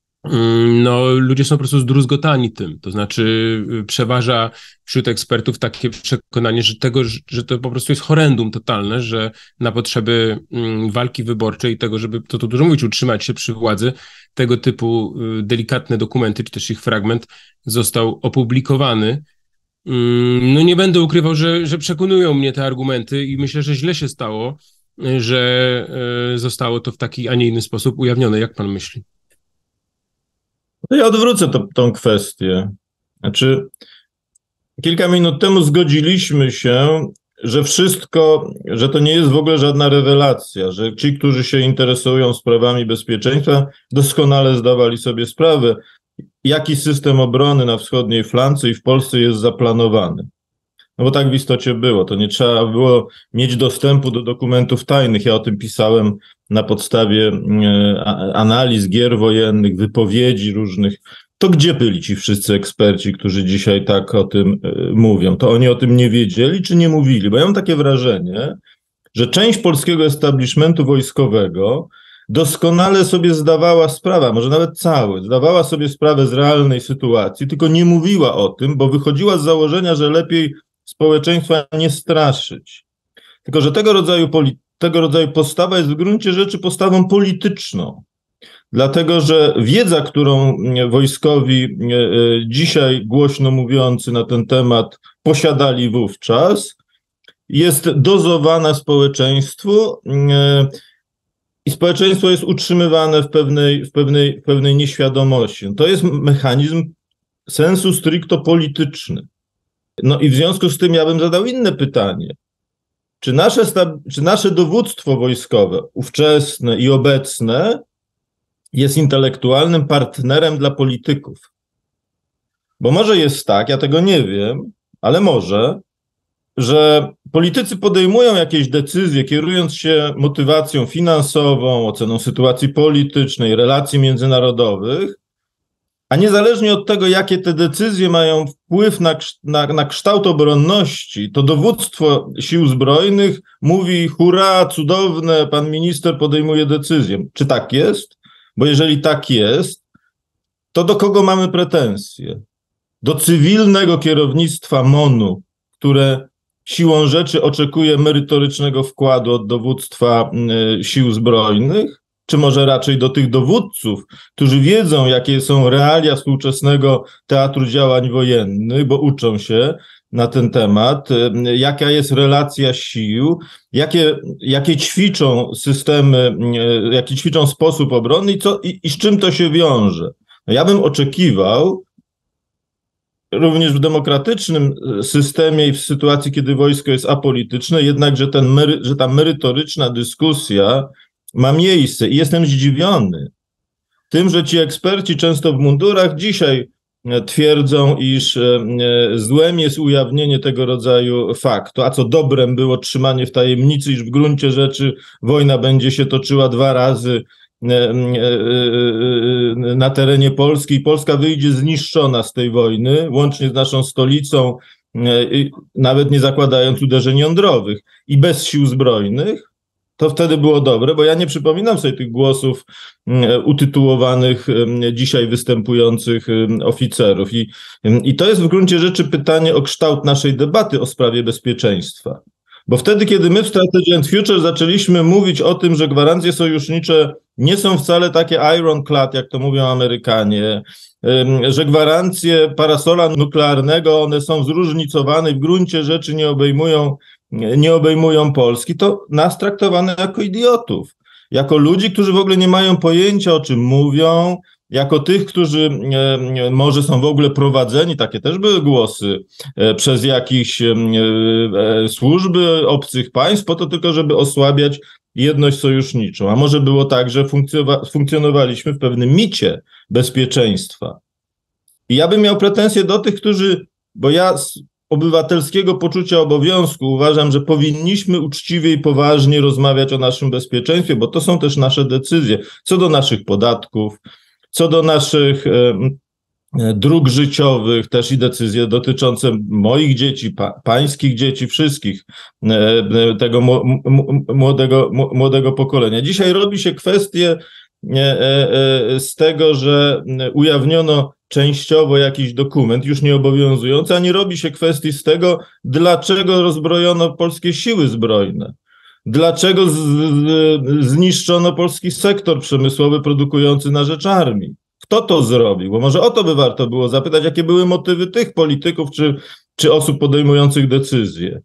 No, ludzie są po prostu zdruzgotani tym, to znaczy przeważa wśród ekspertów takie przekonanie, że to po prostu jest horrendum totalne, że na potrzeby walki wyborczej i tego, żeby, to dużo mówić, utrzymać się przy władzy, tego typu delikatne dokumenty, czy też ich fragment został opublikowany. No nie będę ukrywał, że przekonują mnie te argumenty i myślę, że źle się stało, że zostało to w taki, a nie inny sposób ujawnione. Jak pan myśli?
To ja odwrócę tą kwestię. Znaczy, kilka minut temu zgodziliśmy się, że to nie jest w ogóle żadna rewelacja, że ci, którzy się interesują sprawami bezpieczeństwa, doskonale zdawali sobie sprawę, jaki system obrony na wschodniej flance i w Polsce jest zaplanowany. No bo tak w istocie było. To nie trzeba było mieć dostępu do dokumentów tajnych. Ja o tym pisałem na podstawie analiz gier wojennych, wypowiedzi różnych. To gdzie byli ci wszyscy eksperci, którzy dzisiaj tak o tym mówią? To oni o tym nie wiedzieli czy nie mówili? Bo ja mam takie wrażenie, że część polskiego establishmentu wojskowego doskonale sobie zdawała sprawę, może nawet zdawała sobie sprawę z realnej sytuacji, tylko nie mówiła o tym, bo wychodziła z założenia, że lepiej społeczeństwa nie straszyć. Tylko że tego rodzaju postawa jest w gruncie rzeczy postawą polityczną. Dlatego, że wiedza, którą wojskowi dzisiaj głośno mówiący na ten temat posiadali wówczas, jest dozowana społeczeństwu i społeczeństwo jest utrzymywane w pewnej nieświadomości. To jest mechanizm sensu stricto polityczny. No i w związku z tym ja bym zadał inne pytanie. Czy nasze dowództwo wojskowe, ówczesne i obecne, jest intelektualnym partnerem dla polityków? Bo może jest tak, ja tego nie wiem, ale może, że politycy podejmują jakieś decyzje, kierując się motywacją finansową, oceną sytuacji politycznej, relacji międzynarodowych, a niezależnie od tego, jakie te decyzje mają wpływ na kształt obronności, to dowództwo sił zbrojnych mówi: hurra, cudowne, pan minister podejmuje decyzję. Czy tak jest? Bo jeżeli tak jest, to do kogo mamy pretensje? Do cywilnego kierownictwa MON-u, które siłą rzeczy oczekuje merytorycznego wkładu od dowództwa sił zbrojnych? Czy może raczej do tych dowódców, którzy wiedzą, jakie są realia współczesnego teatru działań wojennych, bo uczą się na ten temat, jaka jest relacja sił, jakie ćwiczą systemy, jaki ćwiczą sposób obronny i z czym to się wiąże. No ja bym oczekiwał, również w demokratycznym systemie i w sytuacji, kiedy wojsko jest apolityczne, jednak, że ta merytoryczna dyskusja ma miejsce. I jestem zdziwiony tym, że ci eksperci, często w mundurach, dzisiaj twierdzą, iż złem jest ujawnienie tego rodzaju faktu, a co dobrem było trzymanie w tajemnicy, iż w gruncie rzeczy wojna będzie się toczyła 2 razy na terenie Polski i Polska wyjdzie zniszczona z tej wojny, łącznie z naszą stolicą, nawet nie zakładając uderzeń jądrowych i bez sił zbrojnych. To wtedy było dobre, bo ja nie przypominam sobie tych głosów utytułowanych dzisiaj występujących oficerów. I to jest w gruncie rzeczy pytanie o kształt naszej debaty o sprawie bezpieczeństwa. Bo wtedy, kiedy my w Strategy and Future zaczęliśmy mówić o tym, że gwarancje sojusznicze nie są wcale takie ironclad, jak to mówią Amerykanie, że gwarancje parasola nuklearnego, one są zróżnicowane i w gruncie rzeczy nie obejmują Polski, to nas traktowano jako idiotów, jako ludzi, którzy w ogóle nie mają pojęcia, o czym mówią, jako tych, którzy może są w ogóle prowadzeni, takie też były głosy, przez jakieś służby obcych państw, po to tylko, żeby osłabiać jedność sojuszniczą. A może było tak, że funkcjonowaliśmy w pewnym micie bezpieczeństwa. I ja bym miał pretensje do tych, bo ja z obywatelskiego poczucia obowiązku uważam, że powinniśmy uczciwie i poważnie rozmawiać o naszym bezpieczeństwie, bo to są też nasze decyzje co do naszych podatków, co do naszych dróg życiowych, też i decyzje dotyczące moich dzieci, pańskich dzieci, wszystkich, tego młodego pokolenia. Dzisiaj robi się kwestię z tego, że ujawniono częściowo jakiś dokument już nieobowiązujący, a nie robi się kwestii z tego, dlaczego rozbrojono polskie siły zbrojne. Dlaczego zniszczono polski sektor przemysłowy produkujący na rzecz armii? Kto to zrobił? Bo może o to by warto było zapytać, jakie były motywy tych polityków czy osób podejmujących decyzje.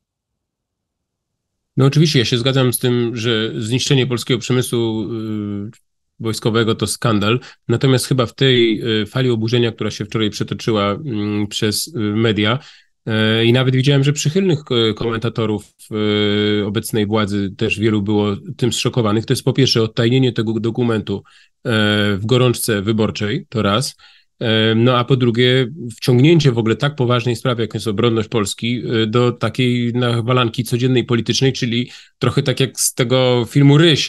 No oczywiście, ja się zgadzam z tym, że zniszczenie polskiego przemysłu wojskowego to skandal, natomiast chyba w tej fali oburzenia, która się wczoraj przetoczyła przez media, i nawet widziałem, że przychylnych komentatorów obecnej władzy też wielu było tym zszokowanych. To jest po pierwsze odtajnienie tego dokumentu w gorączce wyborczej, to raz. No a po drugie wciągnięcie w ogóle tak poważnej sprawy, jak jest obronność Polski, do takiej nachwalanki codziennej politycznej, czyli trochę tak jak z tego filmu Ryś.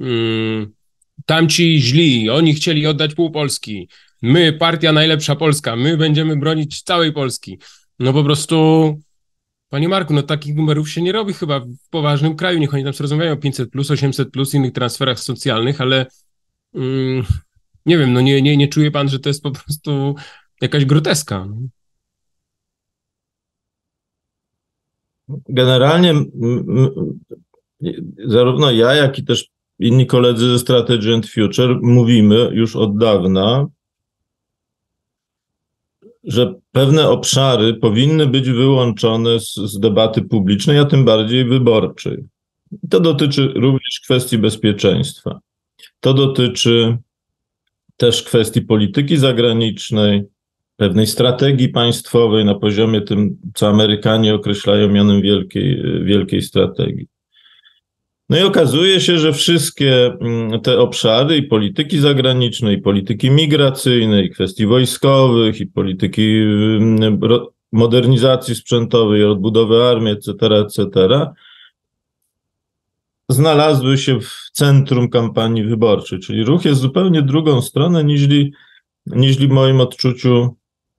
Tamci źli, oni chcieli oddać pół Polski. My, partia najlepsza Polska, my będziemy bronić całej Polski. No po prostu, panie Marku, no takich numerów się nie robi chyba w poważnym kraju. Niech oni tam sobie rozmawiają o 500+, 800+, innych transferach socjalnych, ale nie wiem, no nie czuje pan, że to jest po prostu jakaś groteska?
Generalnie zarówno ja, jak i też inni koledzy ze Strategy and Future mówimy już od dawna, że pewne obszary powinny być wyłączone z debaty publicznej, a tym bardziej wyborczej. To dotyczy również kwestii bezpieczeństwa. To dotyczy też kwestii polityki zagranicznej, pewnej strategii państwowej na poziomie tym, co Amerykanie określają mianem wielkiej strategii. No i okazuje się, że wszystkie te obszary i polityki zagranicznej, i polityki migracyjnej, i kwestii wojskowych, i polityki modernizacji sprzętowej, odbudowy armii, etc., znalazły się w centrum kampanii wyborczej. Czyli ruch jest zupełnie drugą stronę niż w moim odczuciu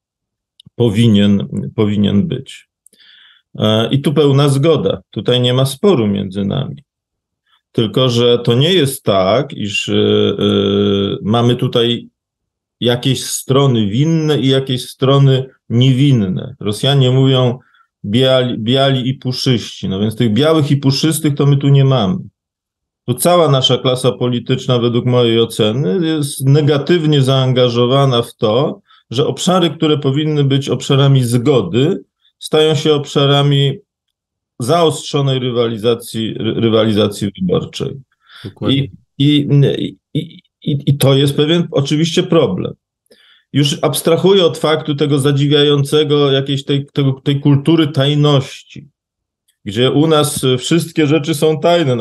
powinien być. I tu pełna zgoda. Tutaj nie ma sporu między nami. Tylko że to nie jest tak, iż mamy tutaj jakieś strony winne i jakieś strony niewinne. Rosjanie mówią biali i puszyści. No więc tych białych i puszystych to my tu nie mamy. Tu cała nasza klasa polityczna, według mojej oceny, jest negatywnie zaangażowana w to, że obszary, które powinny być obszarami zgody, stają się obszarami zaostrzonej rywalizacji wyborczej.
Dokładnie.
I to jest pewien oczywiście problem. Już abstrahuję od faktu tego zadziwiającego jakiejś tej kultury tajności, gdzie u nas wszystkie rzeczy są tajne,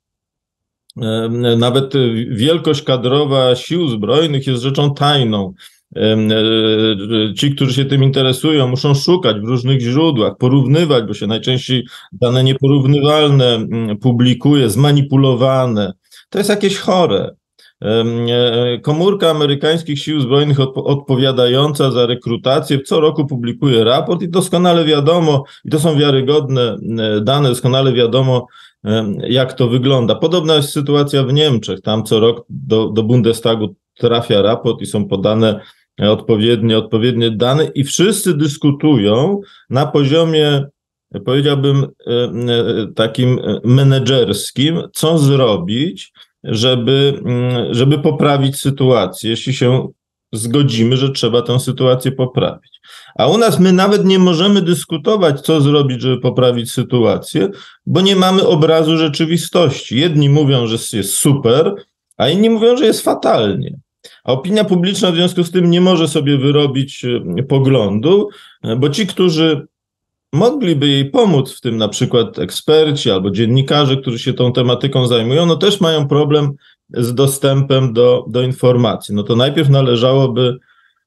nawet wielkość kadrowa sił zbrojnych jest rzeczą tajną. Ci, którzy się tym interesują, muszą szukać w różnych źródłach, porównywać, bo się najczęściej dane nieporównywalne publikuje, zmanipulowane. To jest jakieś chore. Komórka amerykańskich sił zbrojnych odpowiadająca za rekrutację co roku publikuje raport i doskonale wiadomo, i to są wiarygodne dane, doskonale wiadomo, jak to wygląda. Podobna jest sytuacja w Niemczech. Tam co rok do Bundestagu trafia raport i są podane odpowiednie dane i wszyscy dyskutują na poziomie, powiedziałbym, takim menedżerskim, co zrobić, żeby poprawić sytuację, jeśli się zgodzimy, że trzeba tę sytuację poprawić. A u nas my nawet nie możemy dyskutować, co zrobić, żeby poprawić sytuację, bo nie mamy obrazu rzeczywistości. Jedni mówią, że jest super, a inni mówią, że jest fatalnie. A opinia publiczna w związku z tym nie może sobie wyrobić poglądu, bo ci, którzy mogliby jej pomóc, w tym na przykład eksperci albo dziennikarze, którzy się tą tematyką zajmują, no też mają problem z dostępem do informacji. No to najpierw należałoby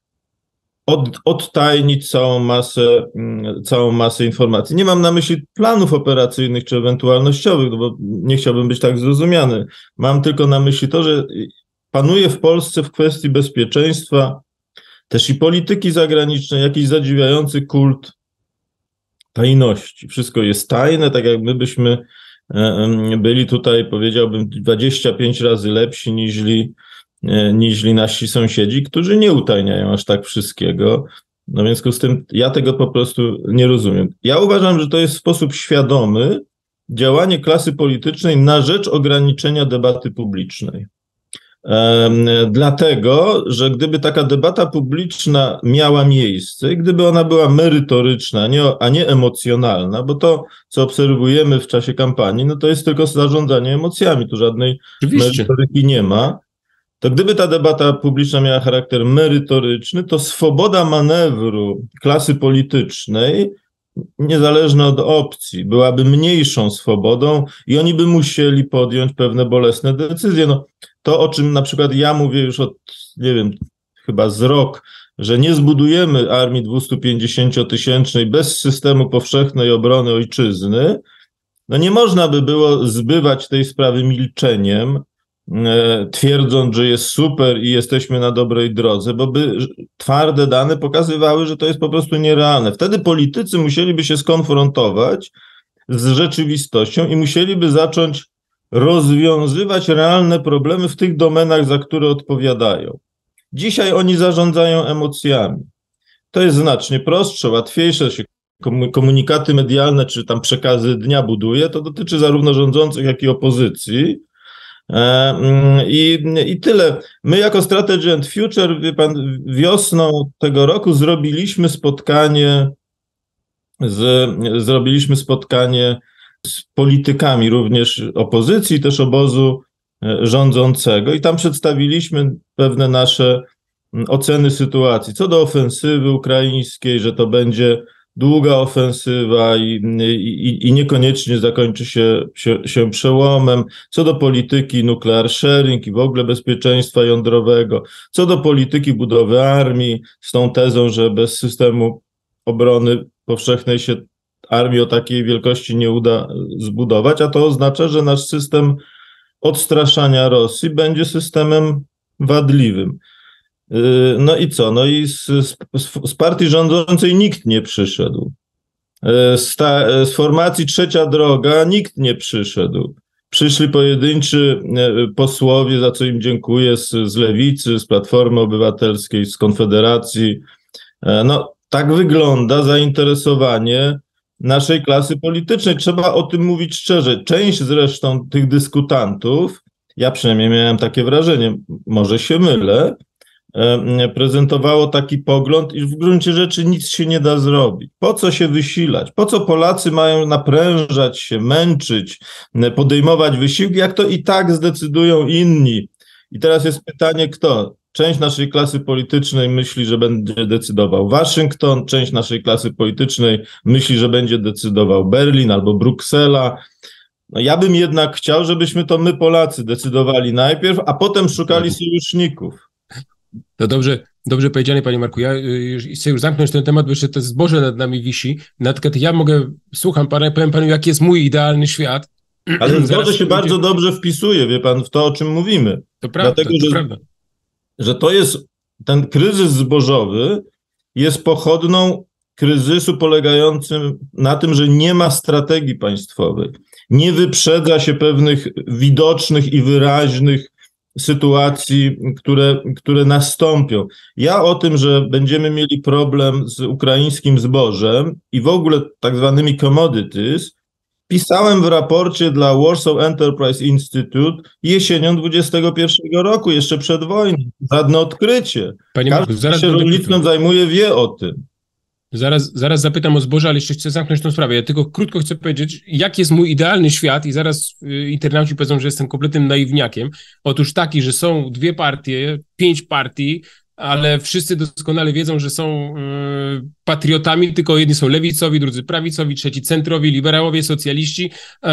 odtajnić całą masę informacji. Nie mam na myśli planów operacyjnych czy ewentualnościowych, no bo nie chciałbym być tak zrozumiany. Mam tylko na myśli to, że panuje w Polsce w kwestii bezpieczeństwa, też i polityki zagranicznej, jakiś zadziwiający kult tajności. Wszystko jest tajne, tak jak my byśmy byli tutaj, powiedziałbym, 25 razy lepsi niźli nasi sąsiedzi, którzy nie utajniają aż tak wszystkiego. No w związku z tym ja tego po prostu nie rozumiem. Ja uważam, że to jest w sposób świadomy działanie klasy politycznej na rzecz ograniczenia debaty publicznej. Dlatego, że gdyby taka debata publiczna miała miejsce, gdyby ona była merytoryczna, a nie emocjonalna, bo to, co obserwujemy w czasie kampanii, no to jest tylko zarządzanie emocjami, tu żadnej merytoryki nie ma, to gdyby ta debata publiczna miała charakter merytoryczny, to swoboda manewru klasy politycznej, niezależna od opcji, byłaby mniejszą swobodą i oni by musieli podjąć pewne bolesne decyzje. No, to, o czym na przykład ja mówię już od, nie wiem, chyba z rok, że nie zbudujemy armii 250-tysięcznej bez systemu powszechnej obrony ojczyzny, no nie można by było zbywać tej sprawy milczeniem, twierdząc, że jest super i jesteśmy na dobrej drodze, bo by twarde dane pokazywały, że to jest po prostu nierealne. Wtedy politycy musieliby się skonfrontować z rzeczywistością i musieliby zacząć rozwiązywać realne problemy w tych domenach, za które odpowiadają. Dzisiaj oni zarządzają emocjami. To jest znacznie prostsze, łatwiejsze, się komunikaty medialne czy tam przekazy dnia buduje, to dotyczy zarówno rządzących, jak i opozycji. I tyle. My jako Strategy and Future, wie pan, wiosną tego roku zrobiliśmy spotkanie z politykami również opozycji, też obozu rządzącego i tam przedstawiliśmy pewne nasze oceny sytuacji. Co do ofensywy ukraińskiej, że to będzie długa ofensywa i niekoniecznie zakończy się przełomem. Co do polityki nuclear sharing i w ogóle bezpieczeństwa jądrowego. Co do polityki budowy armii z tą tezą, że bez systemu obrony powszechnej się armii o takiej wielkości nie uda zbudować, a to oznacza, że nasz system odstraszania Rosji będzie systemem wadliwym. No i co? No i z partii rządzącej nikt nie przyszedł. Z formacji Trzecia Droga nikt nie przyszedł. Przyszli pojedynczy posłowie, za co im dziękuję, z Lewicy, z Platformy Obywatelskiej, z Konfederacji. No, tak wygląda zainteresowanie naszej klasy politycznej. Trzeba o tym mówić szczerze. Część zresztą tych dyskutantów, ja przynajmniej miałem takie wrażenie, może się mylę, prezentowało taki pogląd, iż w gruncie rzeczy nic się nie da zrobić. Po co się wysilać? Po co Polacy mają naprężać się, męczyć, podejmować wysiłki, jak to i tak zdecydują inni? I teraz jest pytanie, kto? Część naszej klasy politycznej myśli, że będzie decydował Waszyngton, część naszej klasy politycznej myśli, że będzie decydował Berlin albo Bruksela. No ja bym jednak chciał, żebyśmy to my Polacy decydowali najpierw, a potem szukali sojuszników.
To dobrze powiedziane, panie Marku. Ja chcę już zamknąć ten temat, bo jeszcze to zboże nad nami wisi. Na przykład ja słucham pana, powiem panu, jaki jest mój idealny świat.
Ale zboże się bardzo dobrze wpisuje, wie pan, w to, o czym mówimy.
To prawda,
dlatego,
to prawda.
Że to jest, ten kryzys zbożowy jest pochodną kryzysu polegającym na tym, że nie ma strategii państwowej. Nie wyprzedza się pewnych widocznych i wyraźnych sytuacji, które nastąpią. Ja o tym, że będziemy mieli problem z ukraińskim zbożem i w ogóle tak zwanymi commodities, pisałem w raporcie dla Warsaw Enterprise Institute jesienią 2021 roku, jeszcze przed wojną. Żadne odkrycie.
Panie Marku,
Każdy, kto się rolnictwem zajmuje, wie o tym.
Zaraz zapytam o zboże, ale jeszcze chcę zamknąć tą sprawę. Ja tylko krótko chcę powiedzieć, jaki jest mój idealny świat i zaraz internauci powiedzą, że jestem kompletnym naiwniakiem. Otóż taki, że są 2 partie, 5 partii, ale wszyscy doskonale wiedzą, że są patriotami, tylko jedni są lewicowi, drudzy prawicowi, trzeci centrowi, liberałowie, socjaliści,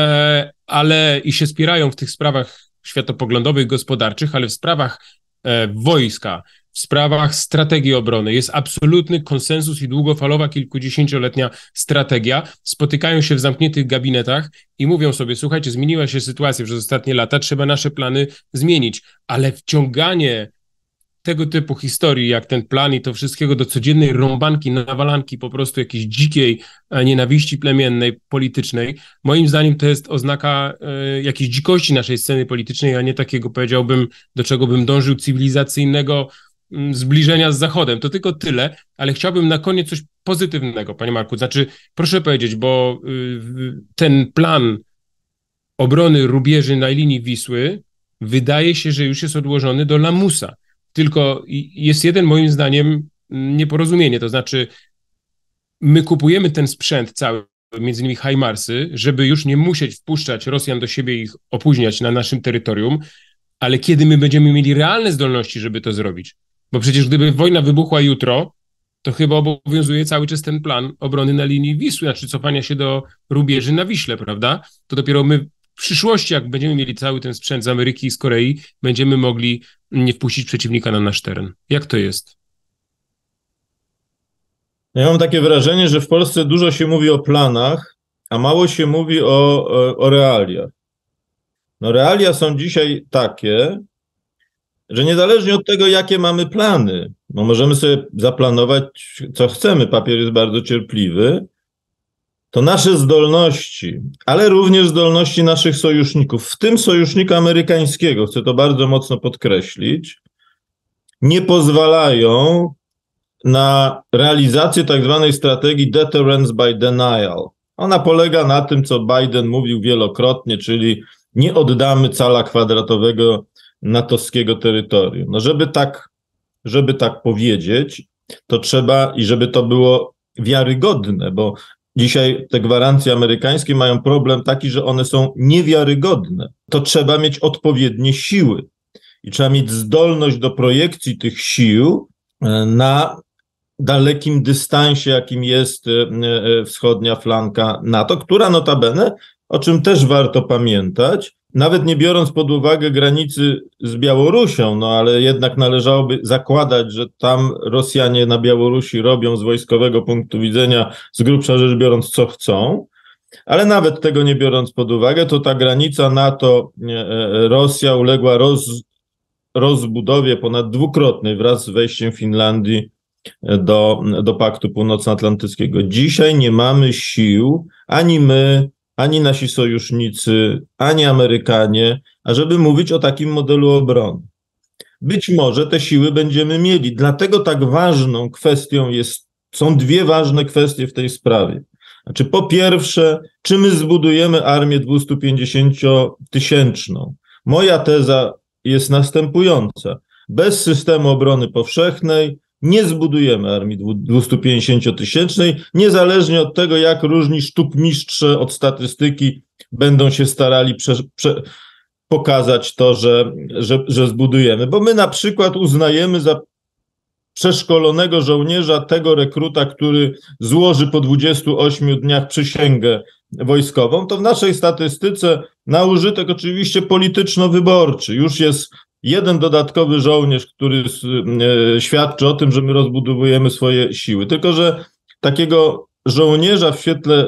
ale i się spierają w tych sprawach światopoglądowych, gospodarczych, ale w sprawach wojska, w sprawach strategii obrony jest absolutny konsensus i długofalowa, kilkudziesięcioletnia strategia. Spotykają się w zamkniętych gabinetach i mówią sobie, słuchajcie, zmieniła się sytuacja przez ostatnie lata, trzeba nasze plany zmienić, ale wciąganie tego typu historii, jak ten plan i to wszystkiego do codziennej rąbanki, nawalanki po prostu jakiejś dzikiej nienawiści plemiennej, politycznej, moim zdaniem to jest oznaka jakiejś dzikości naszej sceny politycznej, a nie takiego, powiedziałbym, do czego bym dążył, cywilizacyjnego zbliżenia z Zachodem. To tylko tyle, ale chciałbym na koniec coś pozytywnego, panie Marku. Znaczy, proszę powiedzieć, bo ten plan obrony rubieży na linii Wisły wydaje się, że już jest odłożony do lamusa. Tylko jest jeden, moim zdaniem, nieporozumienie, to znaczy my kupujemy ten sprzęt cały, między innymi HIMARSy, żeby już nie musieć wpuszczać Rosjan do siebie i ich opóźniać na naszym terytorium, ale kiedy my będziemy mieli realne zdolności, żeby to zrobić? Bo przecież gdyby wojna wybuchła jutro, to chyba obowiązuje cały czas ten plan obrony na linii Wisły, znaczy cofania się do rubieży na Wiśle, prawda? To dopiero my w przyszłości, jak będziemy mieli cały ten sprzęt z Ameryki i z Korei, będziemy mogli nie wpuścić przeciwnika na nasz teren. Jak to jest?
Ja mam takie wrażenie, że w Polsce dużo się mówi o planach, a mało się mówi o realiach. No realia są dzisiaj takie, że niezależnie od tego, jakie mamy plany, no możemy sobie zaplanować, co chcemy, papier jest bardzo cierpliwy, to nasze zdolności, ale również zdolności naszych sojuszników, w tym sojusznika amerykańskiego, chcę to bardzo mocno podkreślić, nie pozwalają na realizację tak zwanej strategii deterrence by denial. Ona polega na tym, co Biden mówił wielokrotnie, czyli nie oddamy cala kwadratowego natowskiego terytorium. No żeby tak powiedzieć, to trzeba i żeby to było wiarygodne, bo dzisiaj te gwarancje amerykańskie mają problem taki, że one są niewiarygodne. To trzeba mieć odpowiednie siły i trzeba mieć zdolność do projekcji tych sił na dalekim dystansie, jakim jest wschodnia flanka NATO, która notabene, o czym też warto pamiętać, nawet nie biorąc pod uwagę granicy z Białorusią, no ale jednak należałoby zakładać, że tam Rosjanie na Białorusi robią z wojskowego punktu widzenia, z grubsza rzecz biorąc, co chcą, ale nawet tego nie biorąc pod uwagę, to ta granica NATO-Rosja uległa rozbudowie ponad dwukrotnej wraz z wejściem Finlandii do Paktu Północnoatlantyckiego. Dzisiaj nie mamy sił, ani my, ani nasi sojusznicy, ani Amerykanie, ażeby mówić o takim modelu obrony. Być może te siły będziemy mieli. Dlatego tak ważną kwestią są 2 ważne kwestie w tej sprawie. Znaczy, po pierwsze, czy my zbudujemy armię 250-tysięczną? Moja teza jest następująca. bez systemu obrony powszechnej nie zbudujemy armii 250-tysięcznej, niezależnie od tego, jak różni sztukmistrze od statystyki będą się starali pokazać to, że zbudujemy. Bo my na przykład uznajemy za przeszkolonego żołnierza tego rekruta, który złoży po 28 dniach przysięgę wojskową, to w naszej statystyce na użytek oczywiście polityczno-wyborczy już jest jeden dodatkowy żołnierz, który świadczy o tym, że my rozbudowujemy swoje siły. Tylko że takiego żołnierza w świetle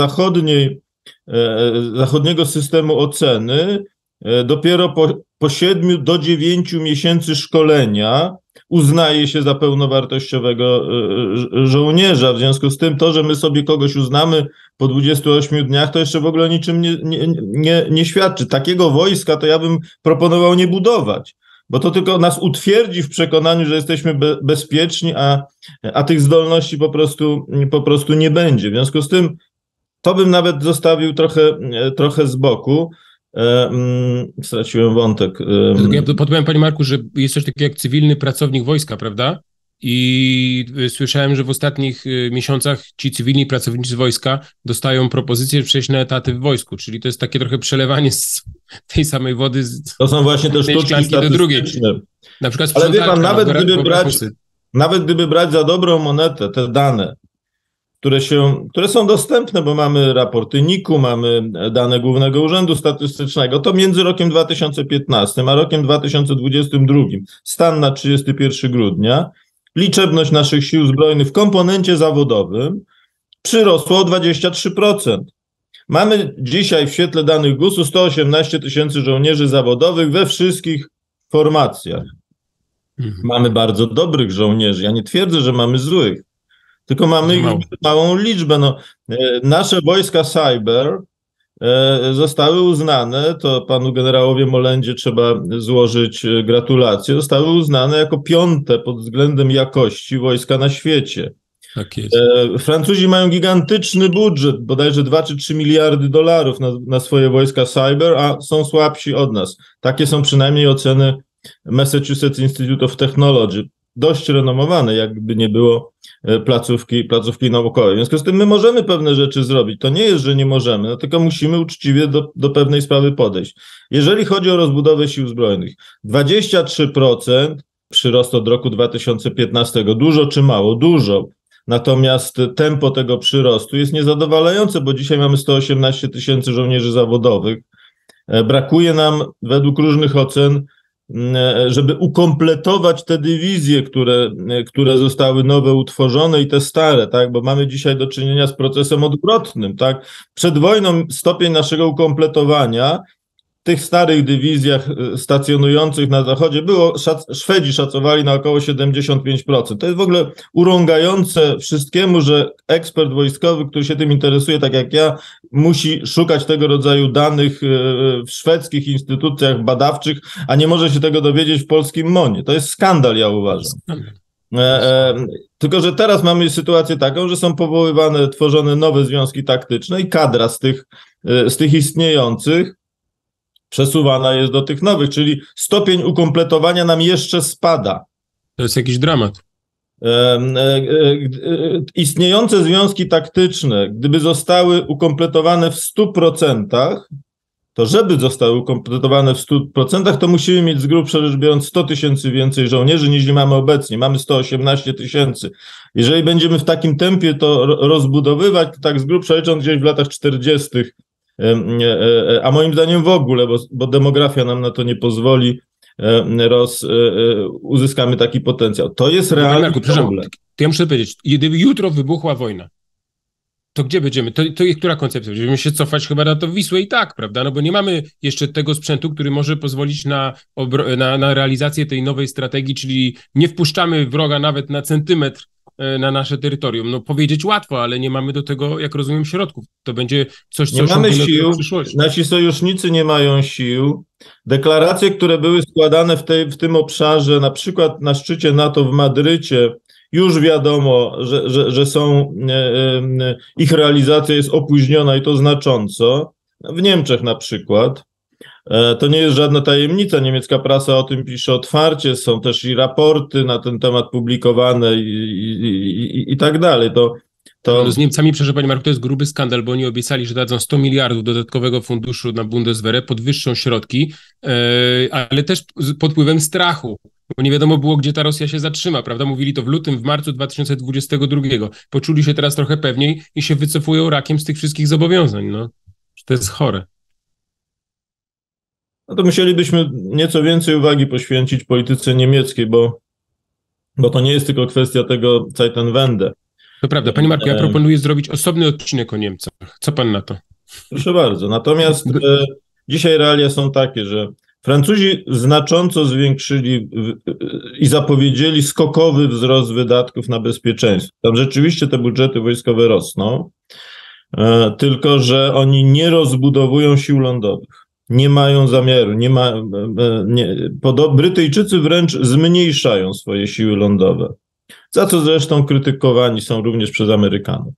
zachodniego systemu oceny dopiero po 7 do 9 miesięcy szkolenia uznaje się za pełnowartościowego żołnierza. W związku z tym to, że my sobie kogoś uznamy po 28 dniach, to jeszcze w ogóle niczym nie świadczy. Takiego wojska to ja bym proponował nie budować, bo to tylko nas utwierdzi w przekonaniu, że jesteśmy bezpieczni, a tych zdolności po prostu nie będzie. W związku z tym to bym nawet zostawił trochę z boku. Straciłem wątek.
Ja podpowiem, panie Marku, że jest coś takiego jak cywilny pracownik wojska, prawda? I słyszałem, że w ostatnich miesiącach ci cywilni pracownicy wojska dostają propozycję przejść na etaty w wojsku, czyli to jest takie trochę przelewanie z tej samej wody
to są właśnie te sztuczki
do drugiej. Na przykład
ale wie pan, nawet gdyby brać za dobrą monetę te dane, które są dostępne, bo mamy raporty NIK-u, mamy dane Głównego Urzędu Statystycznego, to między rokiem 2015 a rokiem 2022, stan na 31 grudnia, liczebność naszych sił zbrojnych w komponencie zawodowym przyrosła o 23%. Mamy dzisiaj w świetle danych GUS-u 118 tysięcy żołnierzy zawodowych we wszystkich formacjach. Mamy bardzo dobrych żołnierzy. Ja nie twierdzę, że mamy złych. Tylko mamy ich małą liczbę. No, nasze wojska cyber zostały uznane, to panu generałowi Molendzie trzeba złożyć gratulacje, zostały uznane jako 5. pod względem jakości wojska na świecie.
Tak jest.
Francuzi mają gigantyczny budżet, bodajże 2 czy 3 miliardy dolarów na swoje wojska cyber, a są słabsi od nas. Takie są przynajmniej oceny Massachusetts Institute of Technology. Dość renomowane, jakby nie było placówki naukowej. W związku z tym my możemy pewne rzeczy zrobić. To nie jest, że nie możemy, no tylko musimy uczciwie do pewnej sprawy podejść. Jeżeli chodzi o rozbudowę sił zbrojnych, 23% przyrost od roku 2015. Dużo czy mało? Dużo. Natomiast tempo tego przyrostu jest niezadowalające, bo dzisiaj mamy 118 tysięcy żołnierzy zawodowych. Brakuje nam według różnych ocen, żeby ukompletować te dywizje, które zostały nowe utworzone i te stare, tak? Bo mamy dzisiaj do czynienia z procesem odwrotnym, tak? Przed wojną stopień naszego ukompletowania w tych starych dywizjach stacjonujących na zachodzie Szwedzi szacowali na około 75%. To jest w ogóle urągające wszystkiemu, że ekspert wojskowy, który się tym interesuje, tak jak ja, musi szukać tego rodzaju danych w szwedzkich instytucjach badawczych, a nie może się tego dowiedzieć w polskim MON-ie. To jest skandal, ja uważam. Tylko że teraz mamy sytuację taką, że są tworzone nowe związki taktyczne i kadra z tych istniejących przesuwana jest do tych nowych, czyli stopień ukompletowania nam jeszcze spada.
To jest jakiś dramat.
Istniejące związki taktyczne, gdyby zostały ukompletowane w 100%, to żeby zostały ukompletowane w 100%, to musimy mieć z grubsza rzecz biorąc 100 tysięcy więcej żołnierzy niż mamy obecnie. Mamy 118 tysięcy. Jeżeli będziemy w takim tempie to rozbudowywać, to tak z grubsza licząc gdzieś w latach 40., a moim zdaniem w ogóle, bo demografia nam na to nie pozwoli, uzyskamy taki potencjał. To jest realny problem.
To ja muszę powiedzieć, gdyby jutro wybuchła wojna, to gdzie będziemy? To która koncepcja? Będziemy się cofać chyba na to Wisłę i tak, prawda? No bo nie mamy jeszcze tego sprzętu, który może pozwolić na realizację tej nowej strategii, czyli nie wpuszczamy wroga nawet na centymetr na nasze terytorium. No powiedzieć łatwo, ale nie mamy do tego, jak rozumiem, środków. To będzie coś, co
mamy sił, nasi sojusznicy nie mają sił. Deklaracje, które były składane w tym obszarze, na przykład na szczycie NATO w Madrycie, już wiadomo, że ich realizacja jest opóźniona i to znacząco. W Niemczech na przykład. To nie jest żadna tajemnica, niemiecka prasa o tym pisze otwarcie, są też i raporty na ten temat publikowane i tak dalej.
No z Niemcami, proszę Panie Marku, to jest gruby skandal, bo oni obiecali, że dadzą 100 miliardów dodatkowego funduszu na Bundeswehrę, podwyższą środki, ale też pod wpływem strachu, bo nie wiadomo było, gdzie ta Rosja się zatrzyma, prawda? Mówili to w lutym, w marcu 2022. Poczuli się teraz trochę pewniej i się wycofują rakiem z tych wszystkich zobowiązań. No, to jest chore.
No to musielibyśmy nieco więcej uwagi poświęcić polityce niemieckiej, bo to nie jest tylko kwestia tego Zeitenwende.
To prawda. Panie Marku, ja proponuję zrobić osobny odcinek o Niemcach. Co pan na to?
Proszę bardzo. Natomiast dzisiaj realia są takie, że Francuzi znacząco zwiększyli i zapowiedzieli skokowy wzrost wydatków na bezpieczeństwo. Tam rzeczywiście te budżety wojskowe rosną, tylko że oni nie rozbudowują sił lądowych. Nie mają zamiaru, Brytyjczycy wręcz zmniejszają swoje siły lądowe, za co zresztą krytykowani są również przez Amerykanów.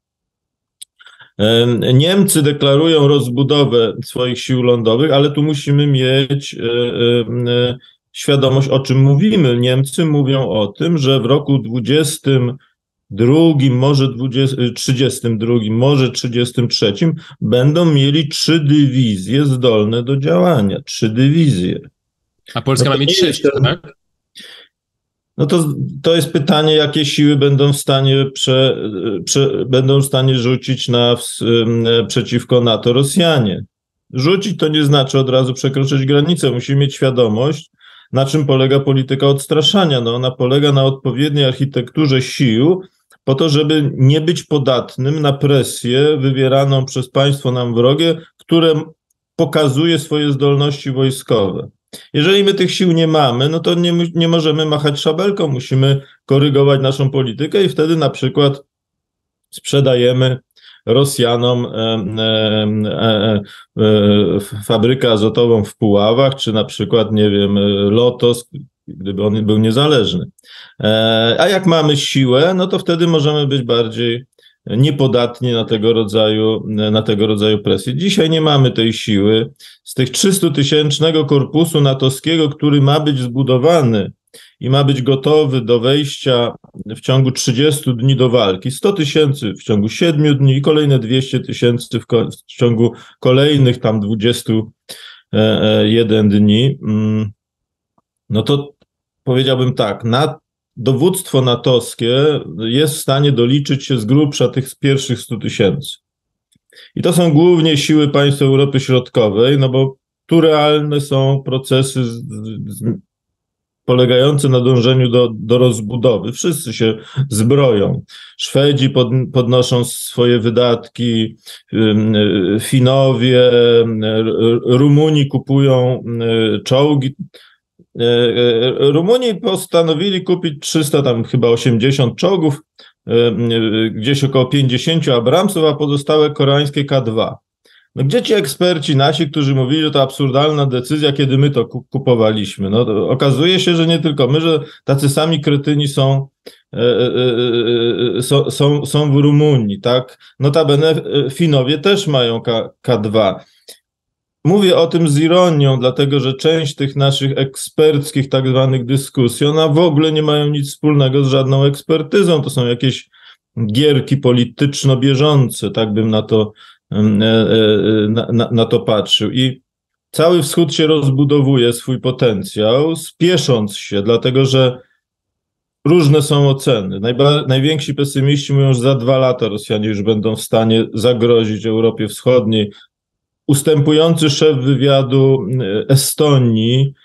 Niemcy deklarują rozbudowę swoich sił lądowych, ale tu musimy mieć świadomość, o czym mówimy. Niemcy mówią o tym, że w roku 22, może 32, może 33 będą mieli 3 dywizje zdolne do działania. 3 dywizje.
A Polska ma mieć 6, tak?
No to jest pytanie, jakie siły będą w stanie rzucić przeciwko NATO Rosjanie. Rzucić to nie znaczy od razu przekroczyć granicę. Musimy mieć świadomość, na czym polega polityka odstraszania. No, ona polega na odpowiedniej architekturze sił, po to, żeby nie być podatnym na presję wywieraną przez państwo nam wrogie, które pokazuje swoje zdolności wojskowe. Jeżeli my tych sił nie mamy, no to nie możemy machać szabelką, musimy korygować naszą politykę i wtedy na przykład sprzedajemy Rosjanom fabrykę azotową w Puławach, czy na przykład, nie wiem, Lotos, gdyby on był niezależny. A jak mamy siłę, no to wtedy możemy być bardziej niepodatni na tego rodzaju presję. Dzisiaj nie mamy tej siły. Z tych 300-tysięcznego korpusu natowskiego, który ma być zbudowany i ma być gotowy do wejścia w ciągu 30 dni do walki, 100 tysięcy w ciągu 7 dni i kolejne 200 tysięcy w ciągu kolejnych tam 21 dni, no to powiedziałbym tak, dowództwo natowskie jest w stanie doliczyć się z grubsza tych pierwszych 100 tysięcy. I to są głównie siły państw Europy Środkowej, no bo tu realne są procesy polegające na dążeniu do rozbudowy. Wszyscy się zbroją. Szwedzi podnoszą swoje wydatki, Finowie, Rumuni kupują czołgi. Rumuni postanowili kupić 380 czołgów, gdzieś około 50 Abramsów, a pozostałe koreańskie K2. No gdzie ci eksperci nasi, którzy mówili, że to absurdalna decyzja, kiedy my to kupowaliśmy? No to okazuje się, że nie tylko my, że tacy sami kretyni są w Rumunii, tak? Notabene Finowie też mają K2. Mówię o tym z ironią, dlatego że część tych naszych eksperckich tak zwanych dyskusji, one w ogóle nie mają nic wspólnego z żadną ekspertyzą. To są jakieś gierki polityczno-bieżące, tak bym na to patrzył. I cały Wschód się rozbudowuje swój potencjał, spiesząc się, dlatego że różne są oceny. Najwięksi pesymiści mówią, że za 2 lata Rosjanie już będą w stanie zagrozić Europie Wschodniej. Ustępujący szef wywiadu Estonii,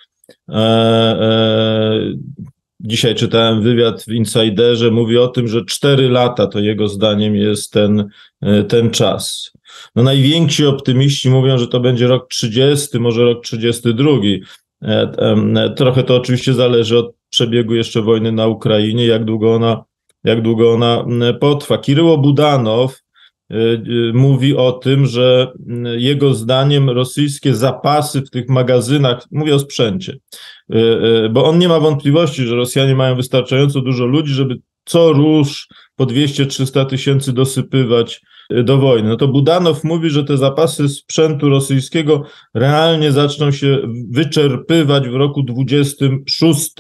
dzisiaj czytałem wywiad w Insiderze, mówi o tym, że 4 lata to jego zdaniem jest ten czas. No najwięksi optymiści mówią, że to będzie rok 30, może rok 32. Trochę to oczywiście zależy od przebiegu jeszcze wojny na Ukrainie, jak długo ona potrwa. Kiryło Budanow mówi o tym, że jego zdaniem rosyjskie zapasy w tych magazynach, mówię o sprzęcie, bo on nie ma wątpliwości, że Rosjanie mają wystarczająco dużo ludzi, żeby co rusz po 200-300 tysięcy dosypywać do wojny. No to Budanow mówi, że te zapasy sprzętu rosyjskiego realnie zaczną się wyczerpywać w roku 26.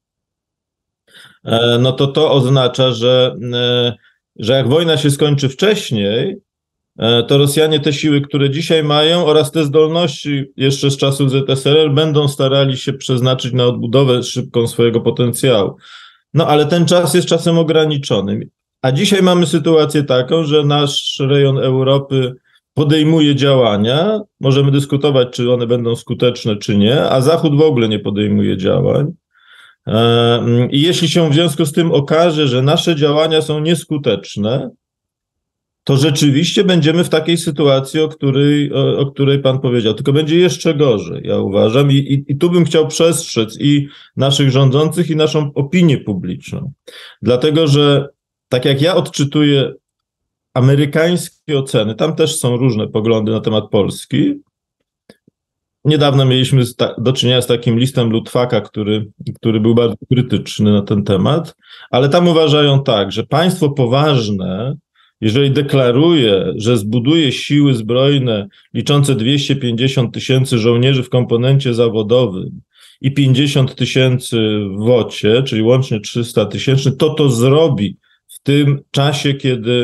No to oznacza, że jak wojna się skończy wcześniej, to Rosjanie te siły, które dzisiaj mają oraz te zdolności jeszcze z czasów ZSRR będą starali się przeznaczyć na odbudowę szybką swojego potencjału. No ale ten czas jest czasem ograniczony. A dzisiaj mamy sytuację taką, że nasz rejon Europy podejmuje działania, możemy dyskutować, czy one będą skuteczne, czy nie, a Zachód w ogóle nie podejmuje działań. I jeśli się w związku z tym okaże, że nasze działania są nieskuteczne, to rzeczywiście będziemy w takiej sytuacji, o której pan powiedział, tylko będzie jeszcze gorzej, ja uważam. I tu bym chciał przestrzec i naszych rządzących, i naszą opinię publiczną. Dlatego, że tak jak ja odczytuję amerykańskie oceny, tam też są różne poglądy na temat Polski. Niedawno mieliśmy do czynienia z takim listem Lutwaka, który był bardzo krytyczny na ten temat, ale tam uważają tak, że państwo poważne, jeżeli deklaruje, że zbuduje siły zbrojne liczące 250 000 żołnierzy w komponencie zawodowym i 50 000 w WOT-ie, czyli łącznie 300 000, to zrobi w tym czasie,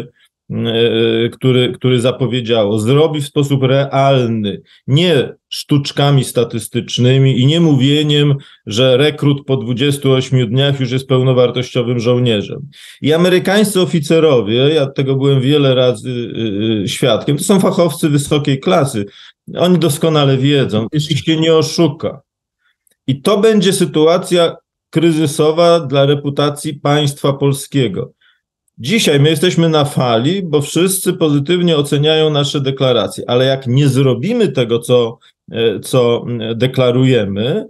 który zapowiedziało. Zrobi w sposób realny, nie sztuczkami statystycznymi i nie mówieniem, że rekrut po 28 dniach już jest pełnowartościowym żołnierzem. I amerykańscy oficerowie, ja tego byłem wiele razy świadkiem, to są fachowcy wysokiej klasy. Oni doskonale wiedzą, ich się nie oszuka. I to będzie sytuacja kryzysowa dla reputacji państwa polskiego. Dzisiaj my jesteśmy na fali, bo wszyscy pozytywnie oceniają nasze deklaracje, ale jak nie zrobimy tego, co deklarujemy,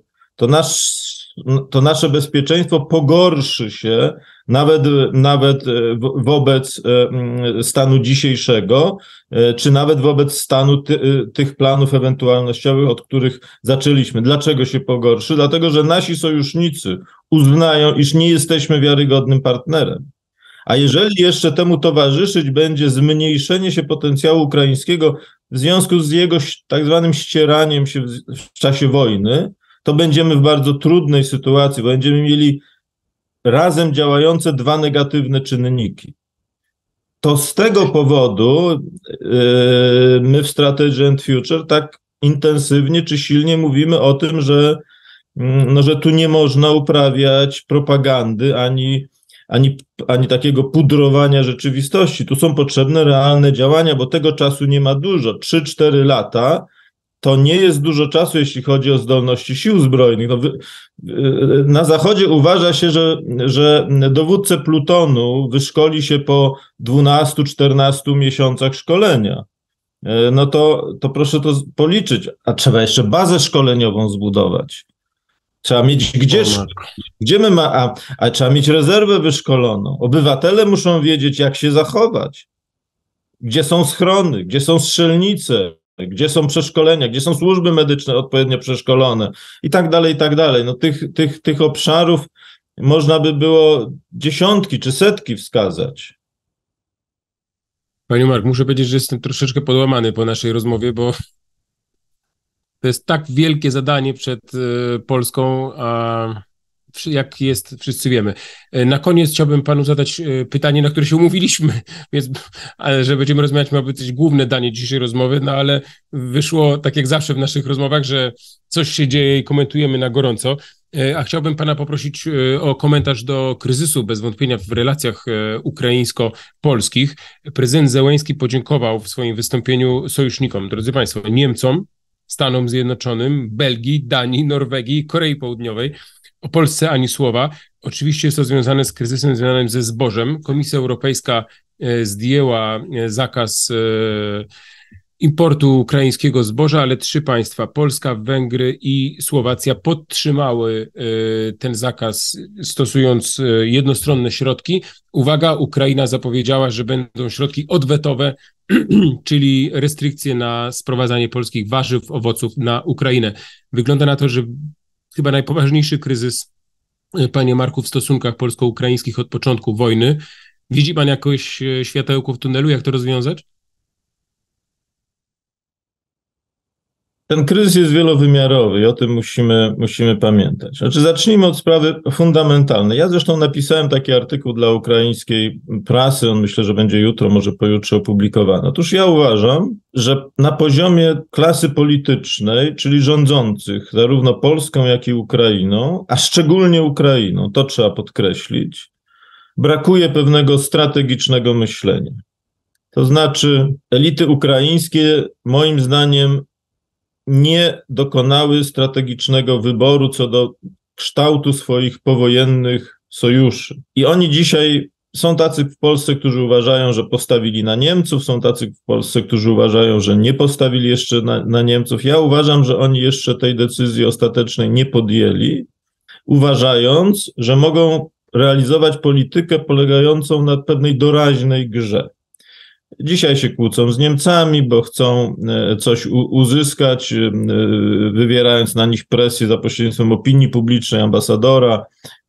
to nasze bezpieczeństwo pogorszy się nawet wobec stanu dzisiejszego, czy nawet wobec stanu tych planów ewentualnościowych, od których zaczęliśmy. Dlaczego się pogorszy? Dlatego, że nasi sojusznicy uznają, iż nie jesteśmy wiarygodnym partnerem. A jeżeli jeszcze temu towarzyszyć będzie zmniejszenie się potencjału ukraińskiego w związku z jego tak zwanym ścieraniem się w czasie wojny, to będziemy w bardzo trudnej sytuacji, bo będziemy mieli razem działające dwa negatywne czynniki. To z tego powodu my w Strategy and Future tak intensywnie czy silnie mówimy o tym, że tu nie można uprawiać propagandy ani takiego pudrowania rzeczywistości. Tu są potrzebne realne działania, bo tego czasu nie ma dużo. 3-4 lata to nie jest dużo czasu, jeśli chodzi o zdolności sił zbrojnych. Na Zachodzie uważa się, że dowódcę plutonu wyszkoli się po 12-14 miesiącach szkolenia. No to proszę to policzyć. A trzeba jeszcze bazę szkoleniową zbudować. Trzeba mieć gdzie my ma, a trzeba mieć rezerwę wyszkoloną. Obywatele muszą wiedzieć, jak się zachować. Gdzie są schrony, gdzie są strzelnice, gdzie są przeszkolenia, gdzie są służby medyczne odpowiednio przeszkolone i tak dalej, i tak dalej. No tych obszarów można by było dziesiątki czy setki wskazać.
Panie Marku, muszę powiedzieć, że jestem troszeczkę podłamany po naszej rozmowie, bo to jest tak wielkie zadanie przed Polską, jak jest, wszyscy wiemy. Na koniec chciałbym panu zadać pytanie, na które się umówiliśmy, więc, że będziemy rozmawiać, ma być główne danie dzisiejszej rozmowy, no ale wyszło, tak jak zawsze w naszych rozmowach, że coś się dzieje i komentujemy na gorąco. A chciałbym pana poprosić o komentarz do kryzysu, bez wątpienia, w relacjach ukraińsko-polskich. Prezydent Zełenski podziękował w swoim wystąpieniu sojusznikom, drodzy państwo, Niemcom, Stanom Zjednoczonym, Belgii, Danii, Norwegii, Korei Południowej. O Polsce ani słowa. Oczywiście jest to związane z kryzysem związanym ze zbożem. Komisja Europejska zdjęła zakaz importu ukraińskiego zboża, ale 3 państwa, Polska, Węgry i Słowacja, podtrzymały ten zakaz, stosując jednostronne środki. Uwaga, Ukraina zapowiedziała, że będą środki odwetowe, czyli restrykcje na sprowadzanie polskich warzyw, owoców na Ukrainę. Wygląda na to, że chyba najpoważniejszy kryzys, panie Marku, w stosunkach polsko-ukraińskich od początku wojny. Widzi pan jakoś światełko w tunelu, jak to rozwiązać?
Ten kryzys jest wielowymiarowy i o tym musimy pamiętać. Znaczy, zacznijmy od sprawy fundamentalnej. Ja zresztą napisałem taki artykuł dla ukraińskiej prasy, on myślę, że będzie jutro, może pojutrze opublikowany. Otóż ja uważam, że na poziomie klasy politycznej, czyli rządzących zarówno Polską, jak i Ukrainą, a szczególnie Ukrainą, to trzeba podkreślić, brakuje pewnego strategicznego myślenia. To znaczy, elity ukraińskie, moim zdaniem, nie dokonały strategicznego wyboru co do kształtu swoich powojennych sojuszy. I oni dzisiaj są tacy w Polsce, którzy uważają, że postawili na Niemców, są tacy w Polsce, którzy uważają, że nie postawili jeszcze na Niemców. Ja uważam, że oni jeszcze tej decyzji ostatecznej nie podjęli, uważając, że mogą realizować politykę polegającą na pewnej doraźnej grze. Dzisiaj się kłócą z Niemcami, bo chcą coś uzyskać, wywierając na nich presję za pośrednictwem opinii publicznej, ambasadora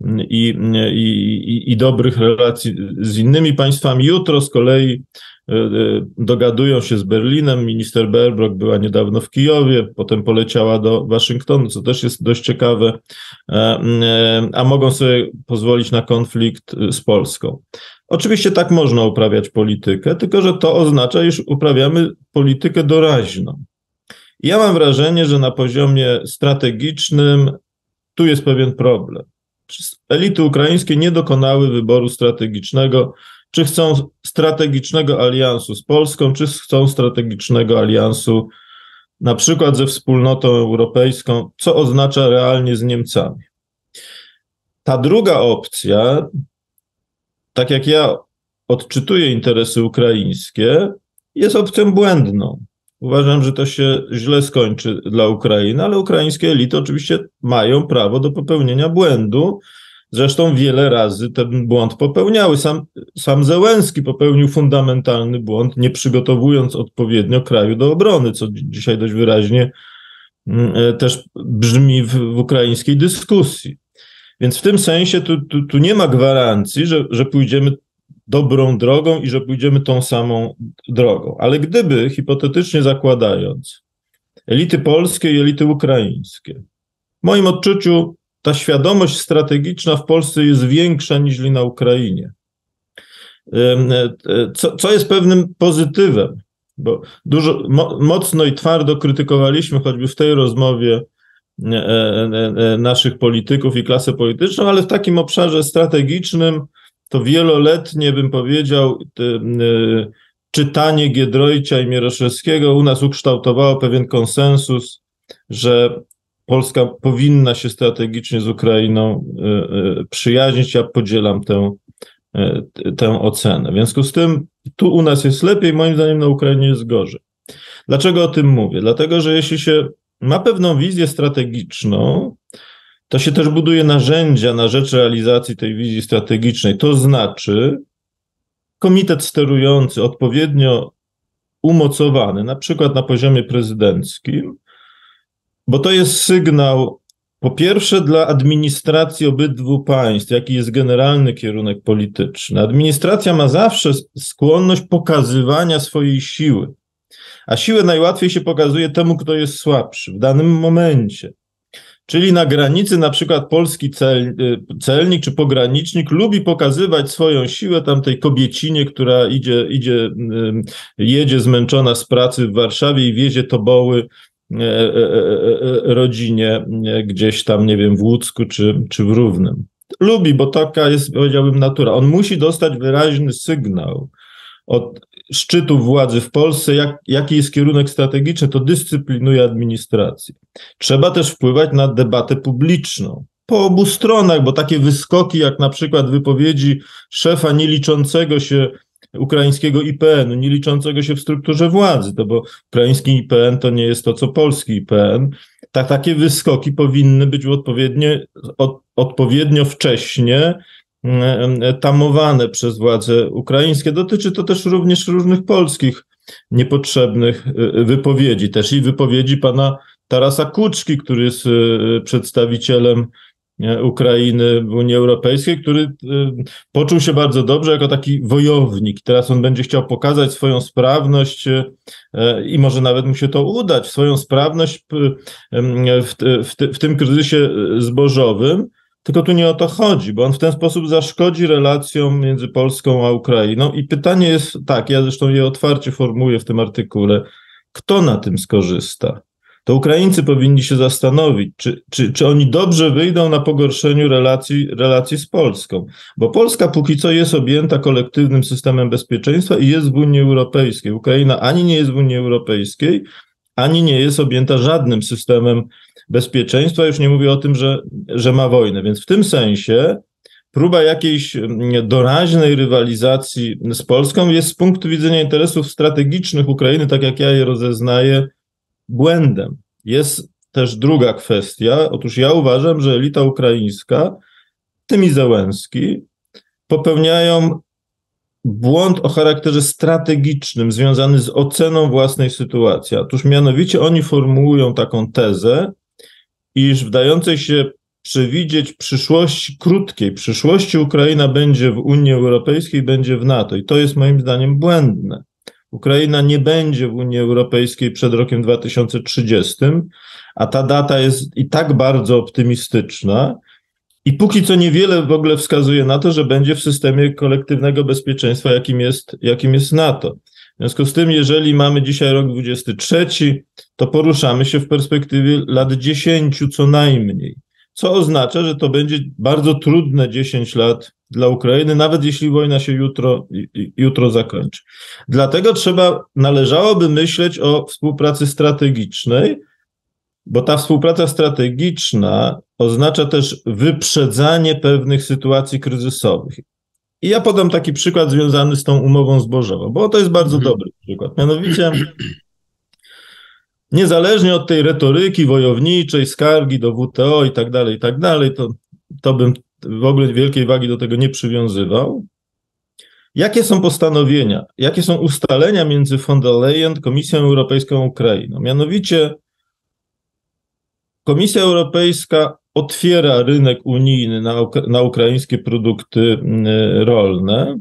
i dobrych relacji z innymi państwami. Jutro z kolei dogadują się z Berlinem. Minister Baerbock była niedawno w Kijowie, potem poleciała do Waszyngtonu, co też jest dość ciekawe, a mogą sobie pozwolić na konflikt z Polską. Oczywiście tak można uprawiać politykę, tylko że to oznacza, iż uprawiamy politykę doraźną. Ja mam wrażenie, że na poziomie strategicznym tu jest pewien problem. Elity ukraińskie nie dokonały wyboru strategicznego, czy chcą strategicznego aliansu z Polską, czy chcą strategicznego aliansu na przykład ze Wspólnotą Europejską, co oznacza realnie z Niemcami. Ta druga opcja, tak jak ja odczytuję interesy ukraińskie, jest opcją błędną. Uważam, że to się źle skończy dla Ukrainy, ale ukraińskie elity oczywiście mają prawo do popełnienia błędu. Zresztą wiele razy ten błąd popełniały. Sam Zełenski popełnił fundamentalny błąd, nie przygotowując odpowiednio kraju do obrony, co dzisiaj dość wyraźnie też brzmi w ukraińskiej dyskusji. Więc w tym sensie tu nie ma gwarancji, że pójdziemy dobrą drogą i że pójdziemy tą samą drogą. Ale gdyby, hipotetycznie zakładając, elity polskie i elity ukraińskie, w moim odczuciu ta świadomość strategiczna w Polsce jest większa niż na Ukrainie. Co jest pewnym pozytywem, bo mocno i twardo krytykowaliśmy choćby w tej rozmowie naszych polityków i klasę polityczną, ale w takim obszarze strategicznym to wieloletnie, bym powiedział, czytanie Giedroycia i Mieroszewskiego u nas ukształtowało pewien konsensus, że Polska powinna się strategicznie z Ukrainą przyjaźnić. Ja podzielam tę ocenę. W związku z tym tu u nas jest lepiej, moim zdaniem na Ukrainie jest gorzej. Dlaczego o tym mówię? Dlatego, że jeśli się ma pewną wizję strategiczną, to się też buduje narzędzia na rzecz realizacji tej wizji strategicznej. To znaczy komitet sterujący odpowiednio umocowany, na przykład na poziomie prezydenckim, bo to jest sygnał, po pierwsze, dla administracji obydwu państw, jaki jest generalny kierunek polityczny. Administracja ma zawsze skłonność pokazywania swojej siły, a siłę najłatwiej się pokazuje temu, kto jest słabszy w danym momencie. Czyli na granicy na przykład polski celnik czy pogranicznik lubi pokazywać swoją siłę tamtej kobiecinie, która jedzie zmęczona z pracy w Warszawie i wiezie toboły rodzinie gdzieś tam, nie wiem, w Łódzku czy w Równem. Lubi, bo taka jest, powiedziałbym, natura. On musi dostać wyraźny sygnał od szczytów władzy w Polsce, jaki jest kierunek strategiczny, to dyscyplinuje administrację. Trzeba też wpływać na debatę publiczną po obu stronach, bo takie wyskoki jak na przykład wypowiedzi szefa nieliczącego się ukraińskiego IPN-u, nie liczącego się w strukturze władzy, bo ukraiński IPN to nie jest to, co polski IPN. Takie wyskoki powinny być odpowiednio wcześnie tamowane przez władze ukraińskie. Dotyczy to też również różnych polskich niepotrzebnych wypowiedzi. Też i wypowiedzi pana Tarasa Kuczki, który jest przedstawicielem Ukrainy w Unii Europejskiej, który poczuł się bardzo dobrze jako taki wojownik. Teraz on będzie chciał pokazać swoją sprawność i może nawet mu się to udać, swoją sprawność w tym kryzysie zbożowym. Tylko tu nie o to chodzi, bo on w ten sposób zaszkodzi relacjom między Polską a Ukrainą. I pytanie jest tak, ja zresztą je otwarcie formułuję w tym artykule, kto na tym skorzysta? To Ukraińcy powinni się zastanowić, czy oni dobrze wyjdą na pogorszeniu relacji z Polską. Bo Polska póki co jest objęta kolektywnym systemem bezpieczeństwa i jest w Unii Europejskiej. Ukraina ani nie jest w Unii Europejskiej, ani nie jest objęta żadnym systemem bezpieczeństwa. Już nie mówię o tym, że ma wojnę. Więc w tym sensie próba jakiejś doraźnej rywalizacji z Polską jest z punktu widzenia interesów strategicznych Ukrainy, tak jak ja je rozeznaję, błędem. Jest też druga kwestia. Otóż ja uważam, że elita ukraińska, w tym i Zełenski, popełniają błąd o charakterze strategicznym, związany z oceną własnej sytuacji. Otóż mianowicie oni formułują taką tezę, iż w dającej się przewidzieć krótkiej przyszłości Ukraina będzie w Unii Europejskiej, będzie w NATO. I to jest moim zdaniem błędne. Ukraina nie będzie w Unii Europejskiej przed rokiem 2030, a ta data jest i tak bardzo optymistyczna i póki co niewiele w ogóle wskazuje na to, że będzie w systemie kolektywnego bezpieczeństwa, jakim jest NATO. W związku z tym, jeżeli mamy dzisiaj rok 23, to poruszamy się w perspektywie lat 10 co najmniej, co oznacza, że to będzie bardzo trudne 10 lat dla Ukrainy, nawet jeśli wojna się jutro zakończy. Dlatego należałoby myśleć o współpracy strategicznej, bo ta współpraca strategiczna oznacza też wyprzedzanie pewnych sytuacji kryzysowych. I ja podam taki przykład związany z tą umową zbożową, bo to jest bardzo dobry przykład. Mianowicie, niezależnie od tej retoryki wojowniczej, skargi do WTO i tak dalej, to bym w ogóle wielkiej wagi do tego nie przywiązywał. Jakie są postanowienia, jakie są ustalenia między von der Leyen, Komisją Europejską a Ukrainą? Mianowicie Komisja Europejska otwiera rynek unijny na ukraińskie produkty rolne,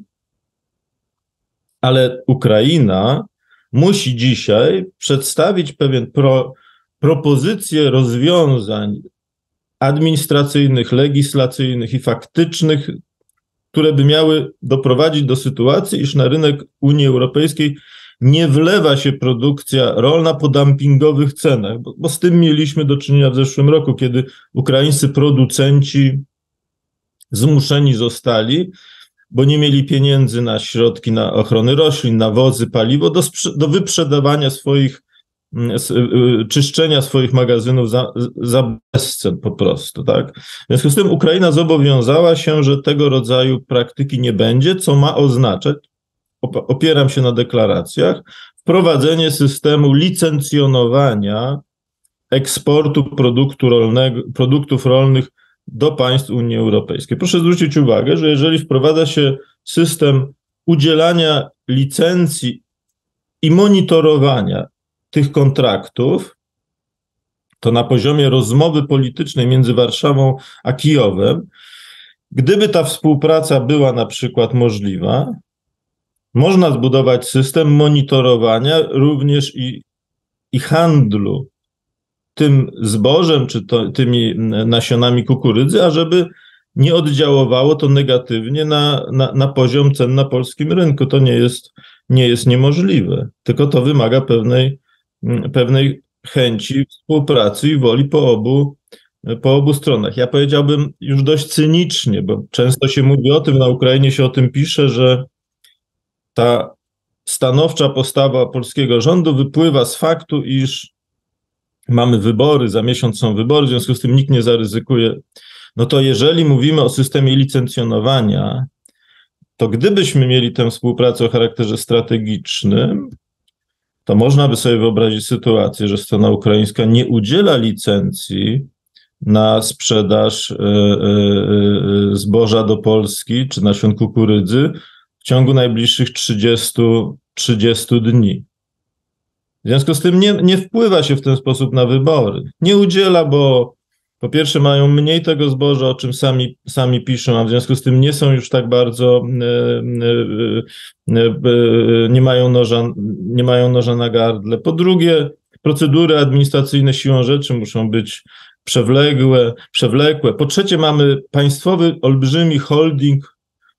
ale Ukraina musi dzisiaj przedstawić pewien propozycję rozwiązań administracyjnych, legislacyjnych i faktycznych, które by miały doprowadzić do sytuacji, iż na rynek Unii Europejskiej nie wlewa się produkcja rolna po dumpingowych cenach, bo z tym mieliśmy do czynienia w zeszłym roku, kiedy ukraińscy producenci zmuszeni zostali, bo nie mieli pieniędzy na środki na ochronę roślin, na wozy, paliwo, do wyprzedawania czyszczenia swoich magazynów za bezcen po prostu, tak? W związku z tym Ukraina zobowiązała się, że tego rodzaju praktyki nie będzie, co ma oznaczać, opieram się na deklaracjach, wprowadzenie systemu licencjonowania eksportu produktów rolnych do państw Unii Europejskiej. Proszę zwrócić uwagę, że jeżeli wprowadza się system udzielania licencji i monitorowania tych kontraktów, to na poziomie rozmowy politycznej między Warszawą a Kijowem, gdyby ta współpraca była na przykład możliwa, można zbudować system monitorowania również i handlu tym zbożem, czy tymi nasionami kukurydzy, ażeby nie oddziaływało to negatywnie na poziom cen na polskim rynku. To nie jest niemożliwe, tylko to wymaga pewnej chęci współpracy i woli po obu stronach. Ja powiedziałbym już dość cynicznie, bo często się mówi o tym, na Ukrainie się o tym pisze, że ta stanowcza postawa polskiego rządu wypływa z faktu, iż mamy wybory, za miesiąc są wybory, w związku z tym nikt nie zaryzykuje. No to jeżeli mówimy o systemie licencjonowania, to gdybyśmy mieli tę współpracę o charakterze strategicznym, to można by sobie wyobrazić sytuację, że strona ukraińska nie udziela licencji na sprzedaż zboża do Polski czy nasion kukurydzy w ciągu najbliższych 30 dni. W związku z tym nie wpływa się w ten sposób na wybory. Nie udziela, bo po pierwsze mają mniej tego zboża, o czym sami piszą, a w związku z tym nie są już tak bardzo, nie mają noża na gardle. Po drugie, procedury administracyjne siłą rzeczy muszą być przewlekłe. Po trzecie, mamy państwowy olbrzymi holding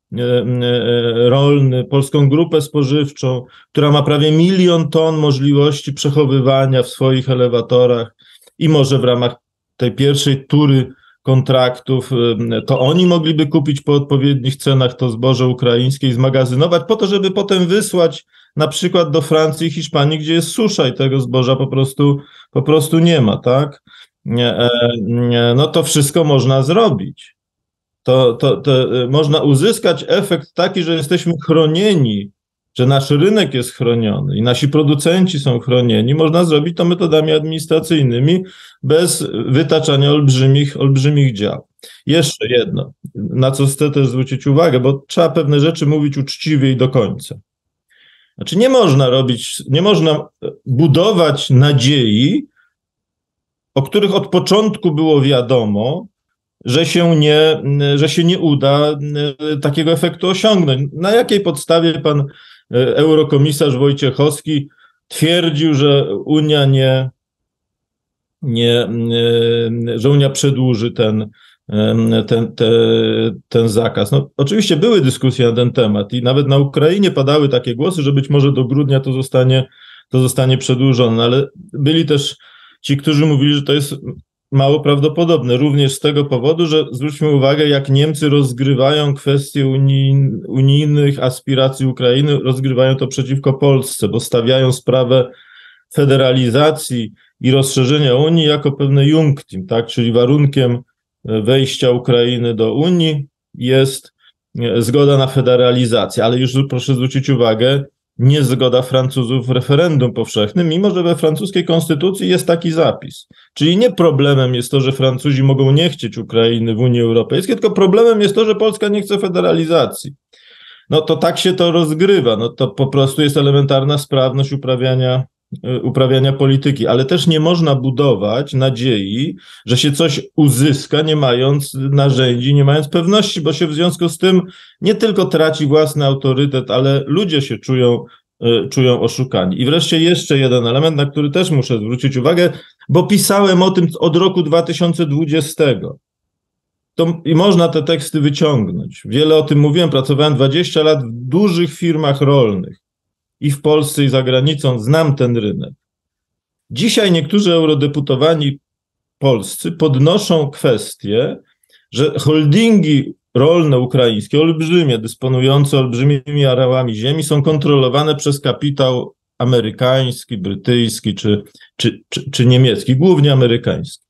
rolny, Polską Grupę Spożywczą, która ma prawie 1 000 000 ton możliwości przechowywania w swoich elewatorach i może w ramach tej pierwszej tury kontraktów to oni mogliby kupić po odpowiednich cenach to zboże ukraińskie i zmagazynować po to, żeby potem wysłać na przykład do Francji i Hiszpanii, gdzie jest susza i tego zboża po prostu nie ma, tak? No to wszystko można zrobić. To można uzyskać efekt taki, że jesteśmy chronieni, że nasz rynek jest chroniony i nasi producenci są chronieni. Można zrobić to metodami administracyjnymi bez wytaczania olbrzymich dział. Jeszcze jedno, na co chcę też zwrócić uwagę, bo trzeba pewne rzeczy mówić uczciwie i do końca. Znaczy nie można budować nadziei, o których od początku było wiadomo, że się nie uda takiego efektu osiągnąć. Na jakiej podstawie pan eurokomisarz Wojciechowski twierdził, że Unia że Unia przedłuży ten zakaz? No, oczywiście były dyskusje na ten temat i nawet na Ukrainie padały takie głosy, że być może do grudnia to zostanie przedłużone, ale byli też ci, którzy mówili, że to jest mało prawdopodobne, również z tego powodu, że zwróćmy uwagę, jak Niemcy rozgrywają kwestie unijnych aspiracji Ukrainy, rozgrywają to przeciwko Polsce, bo stawiają sprawę federalizacji i rozszerzenia Unii jako pewne iunctim, tak? Czyli warunkiem wejścia Ukrainy do Unii jest zgoda na federalizację, ale już proszę zwrócić uwagę, nie zgoda Francuzów w referendum powszechnym, mimo że we francuskiej konstytucji jest taki zapis. Czyli nie problemem jest to, że Francuzi mogą nie chcieć Ukrainy w Unii Europejskiej, tylko problemem jest to, że Polska nie chce federalizacji. No to tak się to rozgrywa, no to po prostu jest elementarna sprawność uprawiania polityki, ale też nie można budować nadziei, że się coś uzyska, nie mając narzędzi, nie mając pewności, bo się w związku z tym nie tylko traci własny autorytet, ale ludzie się czują oszukani. I wreszcie jeszcze jeden element, na który też muszę zwrócić uwagę, bo pisałem o tym od roku 2020. I można te teksty wyciągnąć. Wiele o tym mówiłem, pracowałem 20 lat w dużych firmach rolnych. I w Polsce, i za granicą, znam ten rynek. Dzisiaj niektórzy eurodeputowani polscy podnoszą kwestię, że holdingi rolne ukraińskie, olbrzymie, dysponujące olbrzymimi areałami ziemi, są kontrolowane przez kapitał amerykański, brytyjski czy niemiecki, głównie amerykański.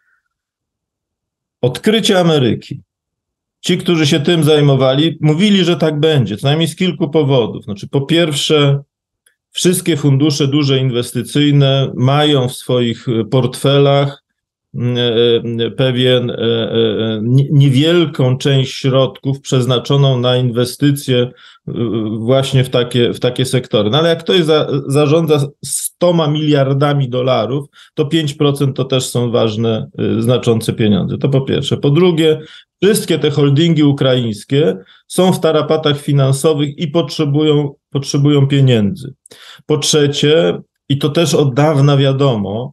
Odkrycie Ameryki. Ci, którzy się tym zajmowali, mówili, że tak będzie, co najmniej z kilku powodów. Znaczy, po pierwsze, wszystkie fundusze duże inwestycyjne mają w swoich portfelach pewien niewielką część środków przeznaczoną na inwestycje właśnie w takie sektory. No ale jak ktoś zarządza 100 miliardami dolarów, to 5% to też są ważne, znaczące pieniądze. To po pierwsze. Po drugie, wszystkie te holdingi ukraińskie są w tarapatach finansowych i potrzebują pieniędzy. Po trzecie, i to też od dawna wiadomo,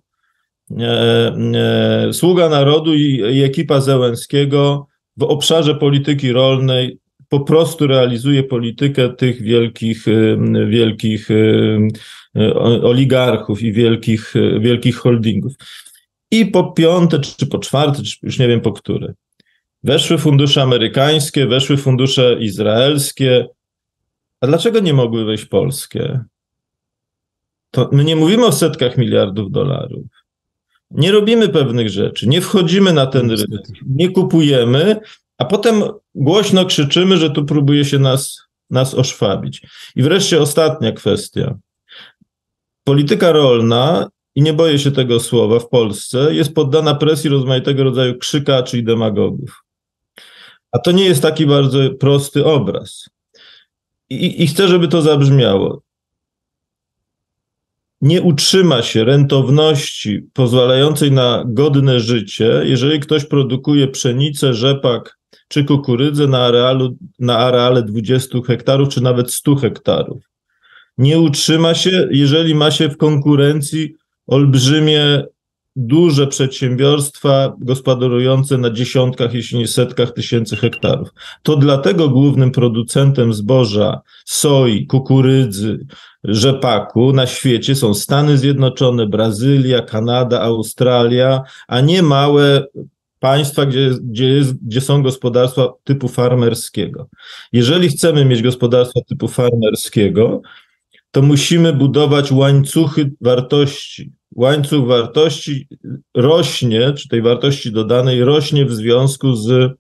Sługa Narodu i ekipa Zełenskiego w obszarze polityki rolnej po prostu realizuje politykę tych wielkich oligarchów i wielkich holdingów. I po piąte, czy po czwarte, czy już nie wiem po które, weszły fundusze amerykańskie, weszły fundusze izraelskie. A dlaczego nie mogły wejść polskie? To my nie mówimy o setkach miliardów dolarów. Nie robimy pewnych rzeczy, nie wchodzimy na ten rynek, nie kupujemy, a potem głośno krzyczymy, że tu próbuje się nas oszwabić. I wreszcie ostatnia kwestia. Polityka rolna, i nie boję się tego słowa, w Polsce jest poddana presji rozmaitego rodzaju krzykaczy i demagogów. A to nie jest taki bardzo prosty obraz. I chcę, żeby to zabrzmiało. nie utrzyma się rentowności pozwalającej na godne życie, jeżeli ktoś produkuje pszenicę, rzepak czy kukurydzę na areale 20 hektarów, czy nawet 100 hektarów. Nie utrzyma się, jeżeli ma się w konkurencji olbrzymie, duże przedsiębiorstwa gospodarujące na dziesiątkach, jeśli nie setkach tysięcy hektarów. To dlatego głównym producentem zboża, soi, kukurydzy, rzepaku na świecie są Stany Zjednoczone, Brazylia, Kanada, Australia, a nie małe państwa, gdzie są gospodarstwa typu farmerskiego. Jeżeli chcemy mieć gospodarstwa typu farmerskiego, to musimy budować łańcuchy wartości. Łańcuch wartości rośnie, czy tej wartości dodanej rośnie w związku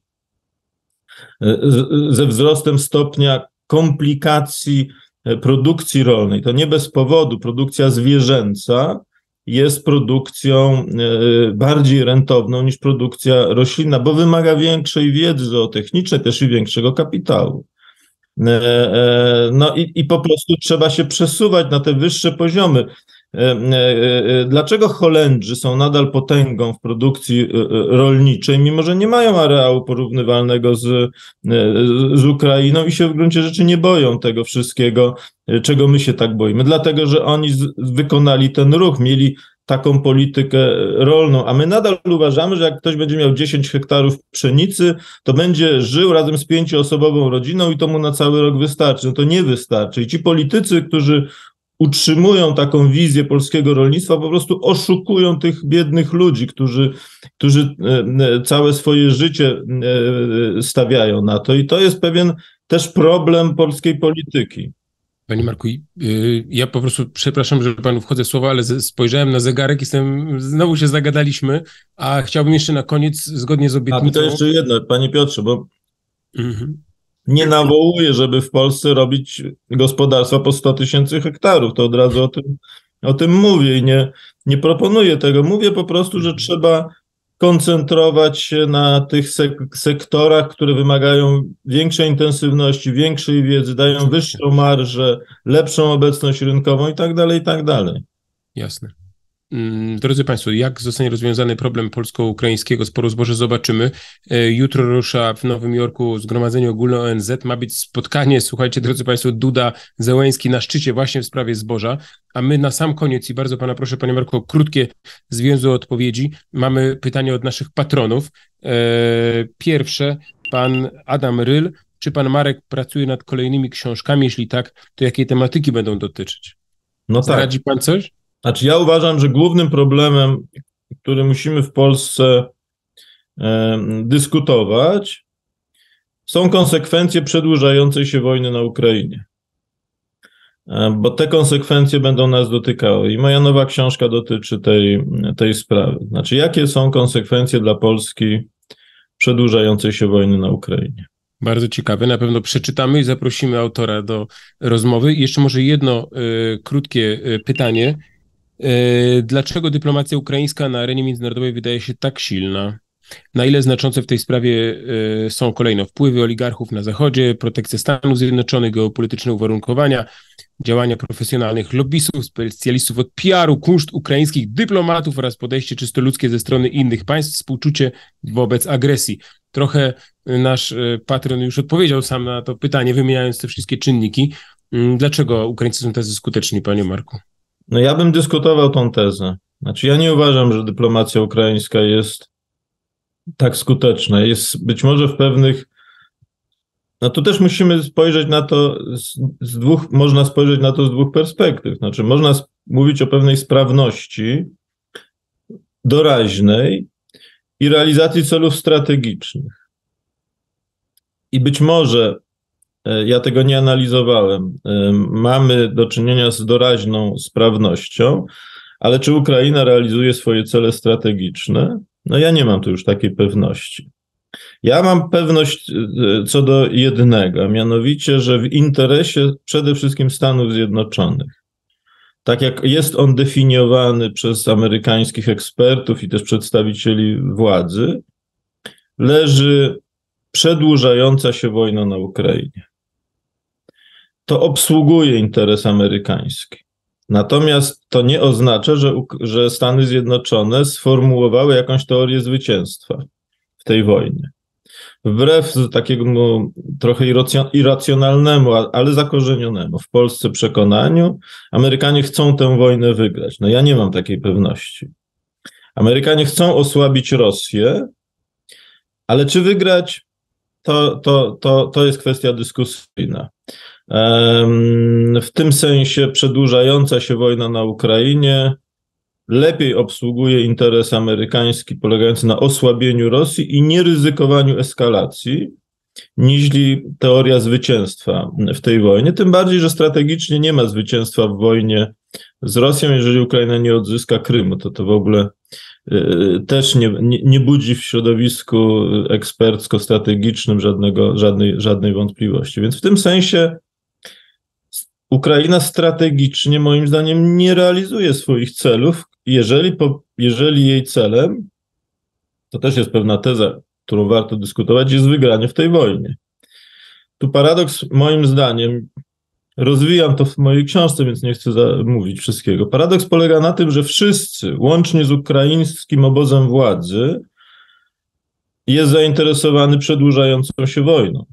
ze wzrostem stopnia komplikacji produkcji rolnej. To nie bez powodu produkcja zwierzęca jest produkcją bardziej rentowną niż produkcja roślinna, bo wymaga większej wiedzy zootechnicznej, też i większego kapitału. No i po prostu trzeba się przesuwać na te wyższe poziomy. Dlaczego Holendrzy są nadal potęgą w produkcji rolniczej, mimo że nie mają areału porównywalnego z Ukrainą i się w gruncie rzeczy nie boją tego wszystkiego, czego my się tak boimy? Dlatego, że oni wykonali ten ruch, mieli taką politykę rolną, a my nadal uważamy, że jak ktoś będzie miał 10 hektarów pszenicy, to będzie żył razem z 5-osobową rodziną i to mu na cały rok wystarczy. No to nie wystarczy. I ci politycy, którzy utrzymują taką wizję polskiego rolnictwa, po prostu oszukują tych biednych ludzi, którzy całe swoje życie stawiają na to. I to jest pewien też problem polskiej polityki.
Panie Marku, ja po prostu przepraszam, że panu wchodzę w słowo, ale spojrzałem na zegarek, znowu się zagadaliśmy, a chciałbym jeszcze na koniec, zgodnie z obietnicą...
A to jeszcze jedno, panie Piotrze, bo nie nawołuję, żeby w Polsce robić gospodarstwa po 100 000 hektarów, to od razu o tym mówię i nie proponuję tego. Mówię po prostu, że trzeba koncentrować się na tych sektorach, które wymagają większej intensywności, większej wiedzy, dają wyższą marżę, lepszą obecność rynkową i tak dalej, i tak dalej.
Jasne. Drodzy Państwo, jak zostanie rozwiązany problem polsko-ukraińskiego sporu zboża, zobaczymy. Jutro rusza w Nowym Jorku Zgromadzenie Ogólne ONZ. Ma być spotkanie, słuchajcie, drodzy Państwo, Duda-Zełenski na szczycie właśnie w sprawie zboża. A my na sam koniec, i bardzo Pana proszę, Panie Marku, o krótkie, zwięzłe odpowiedzi. Mamy pytanie od naszych patronów. Pierwsze, Pan Adam Ryl. Czy Pan Marek pracuje nad kolejnymi książkami? Jeśli tak, to jakiej tematyki będą dotyczyć?
No tak.
Zdradzi Pan coś?
Znaczy ja uważam, że głównym problemem, który musimy w Polsce dyskutować, są konsekwencje przedłużającej się wojny na Ukrainie. Bo te konsekwencje będą nas dotykały. I moja nowa książka dotyczy tej sprawy. Znaczy, jakie są konsekwencje dla Polski przedłużającej się wojny na Ukrainie?
Bardzo ciekawe. Na pewno przeczytamy i zaprosimy autora do rozmowy. I jeszcze może jedno krótkie pytanie. Dlaczego dyplomacja ukraińska na arenie międzynarodowej wydaje się tak silna? Na ile znaczące w tej sprawie są kolejno wpływy oligarchów na Zachodzie, protekcja Stanów Zjednoczonych, geopolityczne uwarunkowania, działania profesjonalnych lobbystów, specjalistów od PR-u, kunszt ukraińskich dyplomatów oraz podejście czysto ludzkie ze strony innych państw, współczucie wobec agresji. Trochę nasz patron już odpowiedział sam na to pytanie, wymieniając te wszystkie czynniki. Dlaczego Ukraińcy są tacy skuteczni, panie Marku?
No ja bym dyskutował tą tezę. Znaczy ja nie uważam, że dyplomacja ukraińska jest tak skuteczna. Jest być może w pewnych... No tu też musimy spojrzeć na to można spojrzeć na to z dwóch perspektyw. Znaczy można mówić o pewnej sprawności doraźnej i realizacji celów strategicznych. I być może, ja tego nie analizowałem, mamy do czynienia z doraźną sprawnością, ale czy Ukraina realizuje swoje cele strategiczne? No ja nie mam tu już takiej pewności. Ja mam pewność co do jednego, a mianowicie, że w interesie przede wszystkim Stanów Zjednoczonych, tak jak jest on definiowany przez amerykańskich ekspertów i też przedstawicieli władzy, leży przedłużająca się wojna na Ukrainie. To obsługuje interes amerykański. Natomiast to nie oznacza, że Stany Zjednoczone sformułowały jakąś teorię zwycięstwa w tej wojnie. Wbrew takiemu trochę irracjonalnemu, ale zakorzenionemu w Polsce przekonaniu, Amerykanie chcą tę wojnę wygrać. No ja nie mam takiej pewności. Amerykanie chcą osłabić Rosję, ale czy wygrać, to jest kwestia dyskusyjna. W tym sensie przedłużająca się wojna na Ukrainie lepiej obsługuje interes amerykański polegający na osłabieniu Rosji i nieryzykowaniu eskalacji, niż teoria zwycięstwa w tej wojnie. Tym bardziej, że strategicznie nie ma zwycięstwa w wojnie z Rosją, jeżeli Ukraina nie odzyska Krymu. To w ogóle też nie budzi w środowisku ekspercko-strategicznym żadnej wątpliwości. Więc w tym sensie Ukraina strategicznie, moim zdaniem, nie realizuje swoich celów, jeżeli jej celem, to też jest pewna teza, którą warto dyskutować, jest wygranie w tej wojnie. Tu paradoks, moim zdaniem, rozwijam to w mojej książce, więc nie chcę mówić wszystkiego. Paradoks polega na tym, że wszyscy, łącznie z ukraińskim obozem władzy, jest zainteresowany przedłużającą się wojną.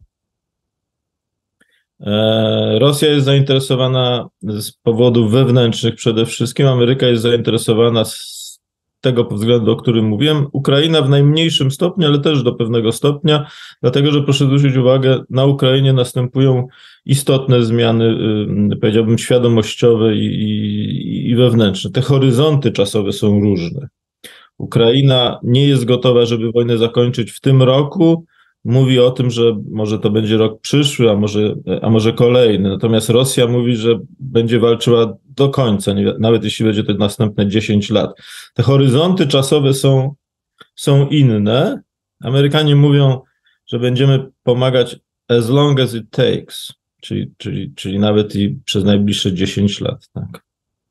Rosja jest zainteresowana z powodów wewnętrznych przede wszystkim, Ameryka jest zainteresowana z tego względu, o którym mówiłem, Ukraina w najmniejszym stopniu, ale też do pewnego stopnia, dlatego że proszę zwrócić uwagę, na Ukrainie następują istotne zmiany, powiedziałbym, świadomościowe i wewnętrzne. Te horyzonty czasowe są różne. Ukraina nie jest gotowa, żeby wojnę zakończyć w tym roku. Mówi o tym, że może to będzie rok przyszły, a może kolejny. Natomiast Rosja mówi, że będzie walczyła do końca, nawet jeśli będzie to następne 10 lat. Te horyzonty czasowe są inne. Amerykanie mówią, że będziemy pomagać as long as it takes, czyli nawet i przez najbliższe 10 lat. Tak.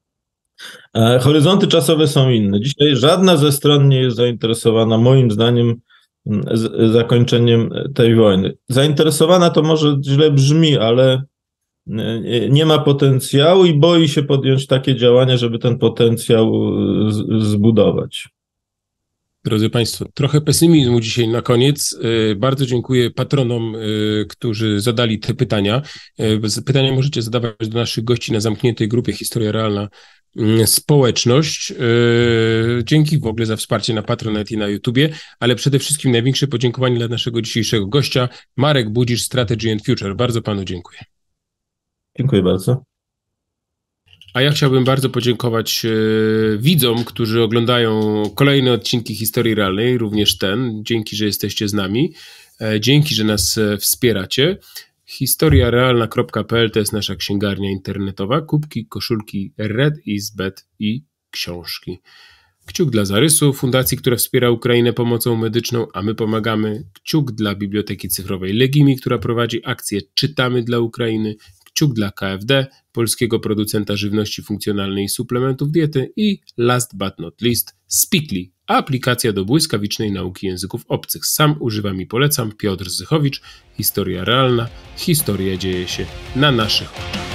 Horyzonty czasowe są inne. Dzisiaj żadna ze stron nie jest zainteresowana, moim zdaniem, zakończeniem tej wojny. Zainteresowana to może źle brzmi, ale nie ma potencjału i boi się podjąć takie działania, żeby ten potencjał zbudować.
Drodzy Państwo, trochę pesymizmu dzisiaj na koniec. Bardzo dziękuję patronom, którzy zadali te pytania. Pytania możecie zadawać do naszych gości na zamkniętej grupie Historia Realna Społeczność. Dzięki w ogóle za wsparcie na Patronite i na YouTubie, ale przede wszystkim największe podziękowanie dla naszego dzisiejszego gościa, Marek Budzisz, Strategy and Future. Bardzo Panu dziękuję.
Dziękuję bardzo.
A ja chciałbym bardzo podziękować widzom, którzy oglądają kolejne odcinki Historii Realnej, również ten. Dzięki, że jesteście z nami. Dzięki, że nas wspieracie. historiarealna.pl to jest nasza księgarnia internetowa. Kubki, koszulki Red is Bet i książki. Kciuk dla Zarysu, fundacji, która wspiera Ukrainę pomocą medyczną, a my pomagamy. Kciuk dla Biblioteki Cyfrowej Legimi, która prowadzi akcję Czytamy dla Ukrainy. Kciuk dla KFD, polskiego producenta żywności funkcjonalnej i suplementów diety. I last but not least, Speakly, aplikacja do błyskawicznej nauki języków obcych. Sam używam i polecam. Piotr Zychowicz, Historia Realna. Historia dzieje się na naszych oczach.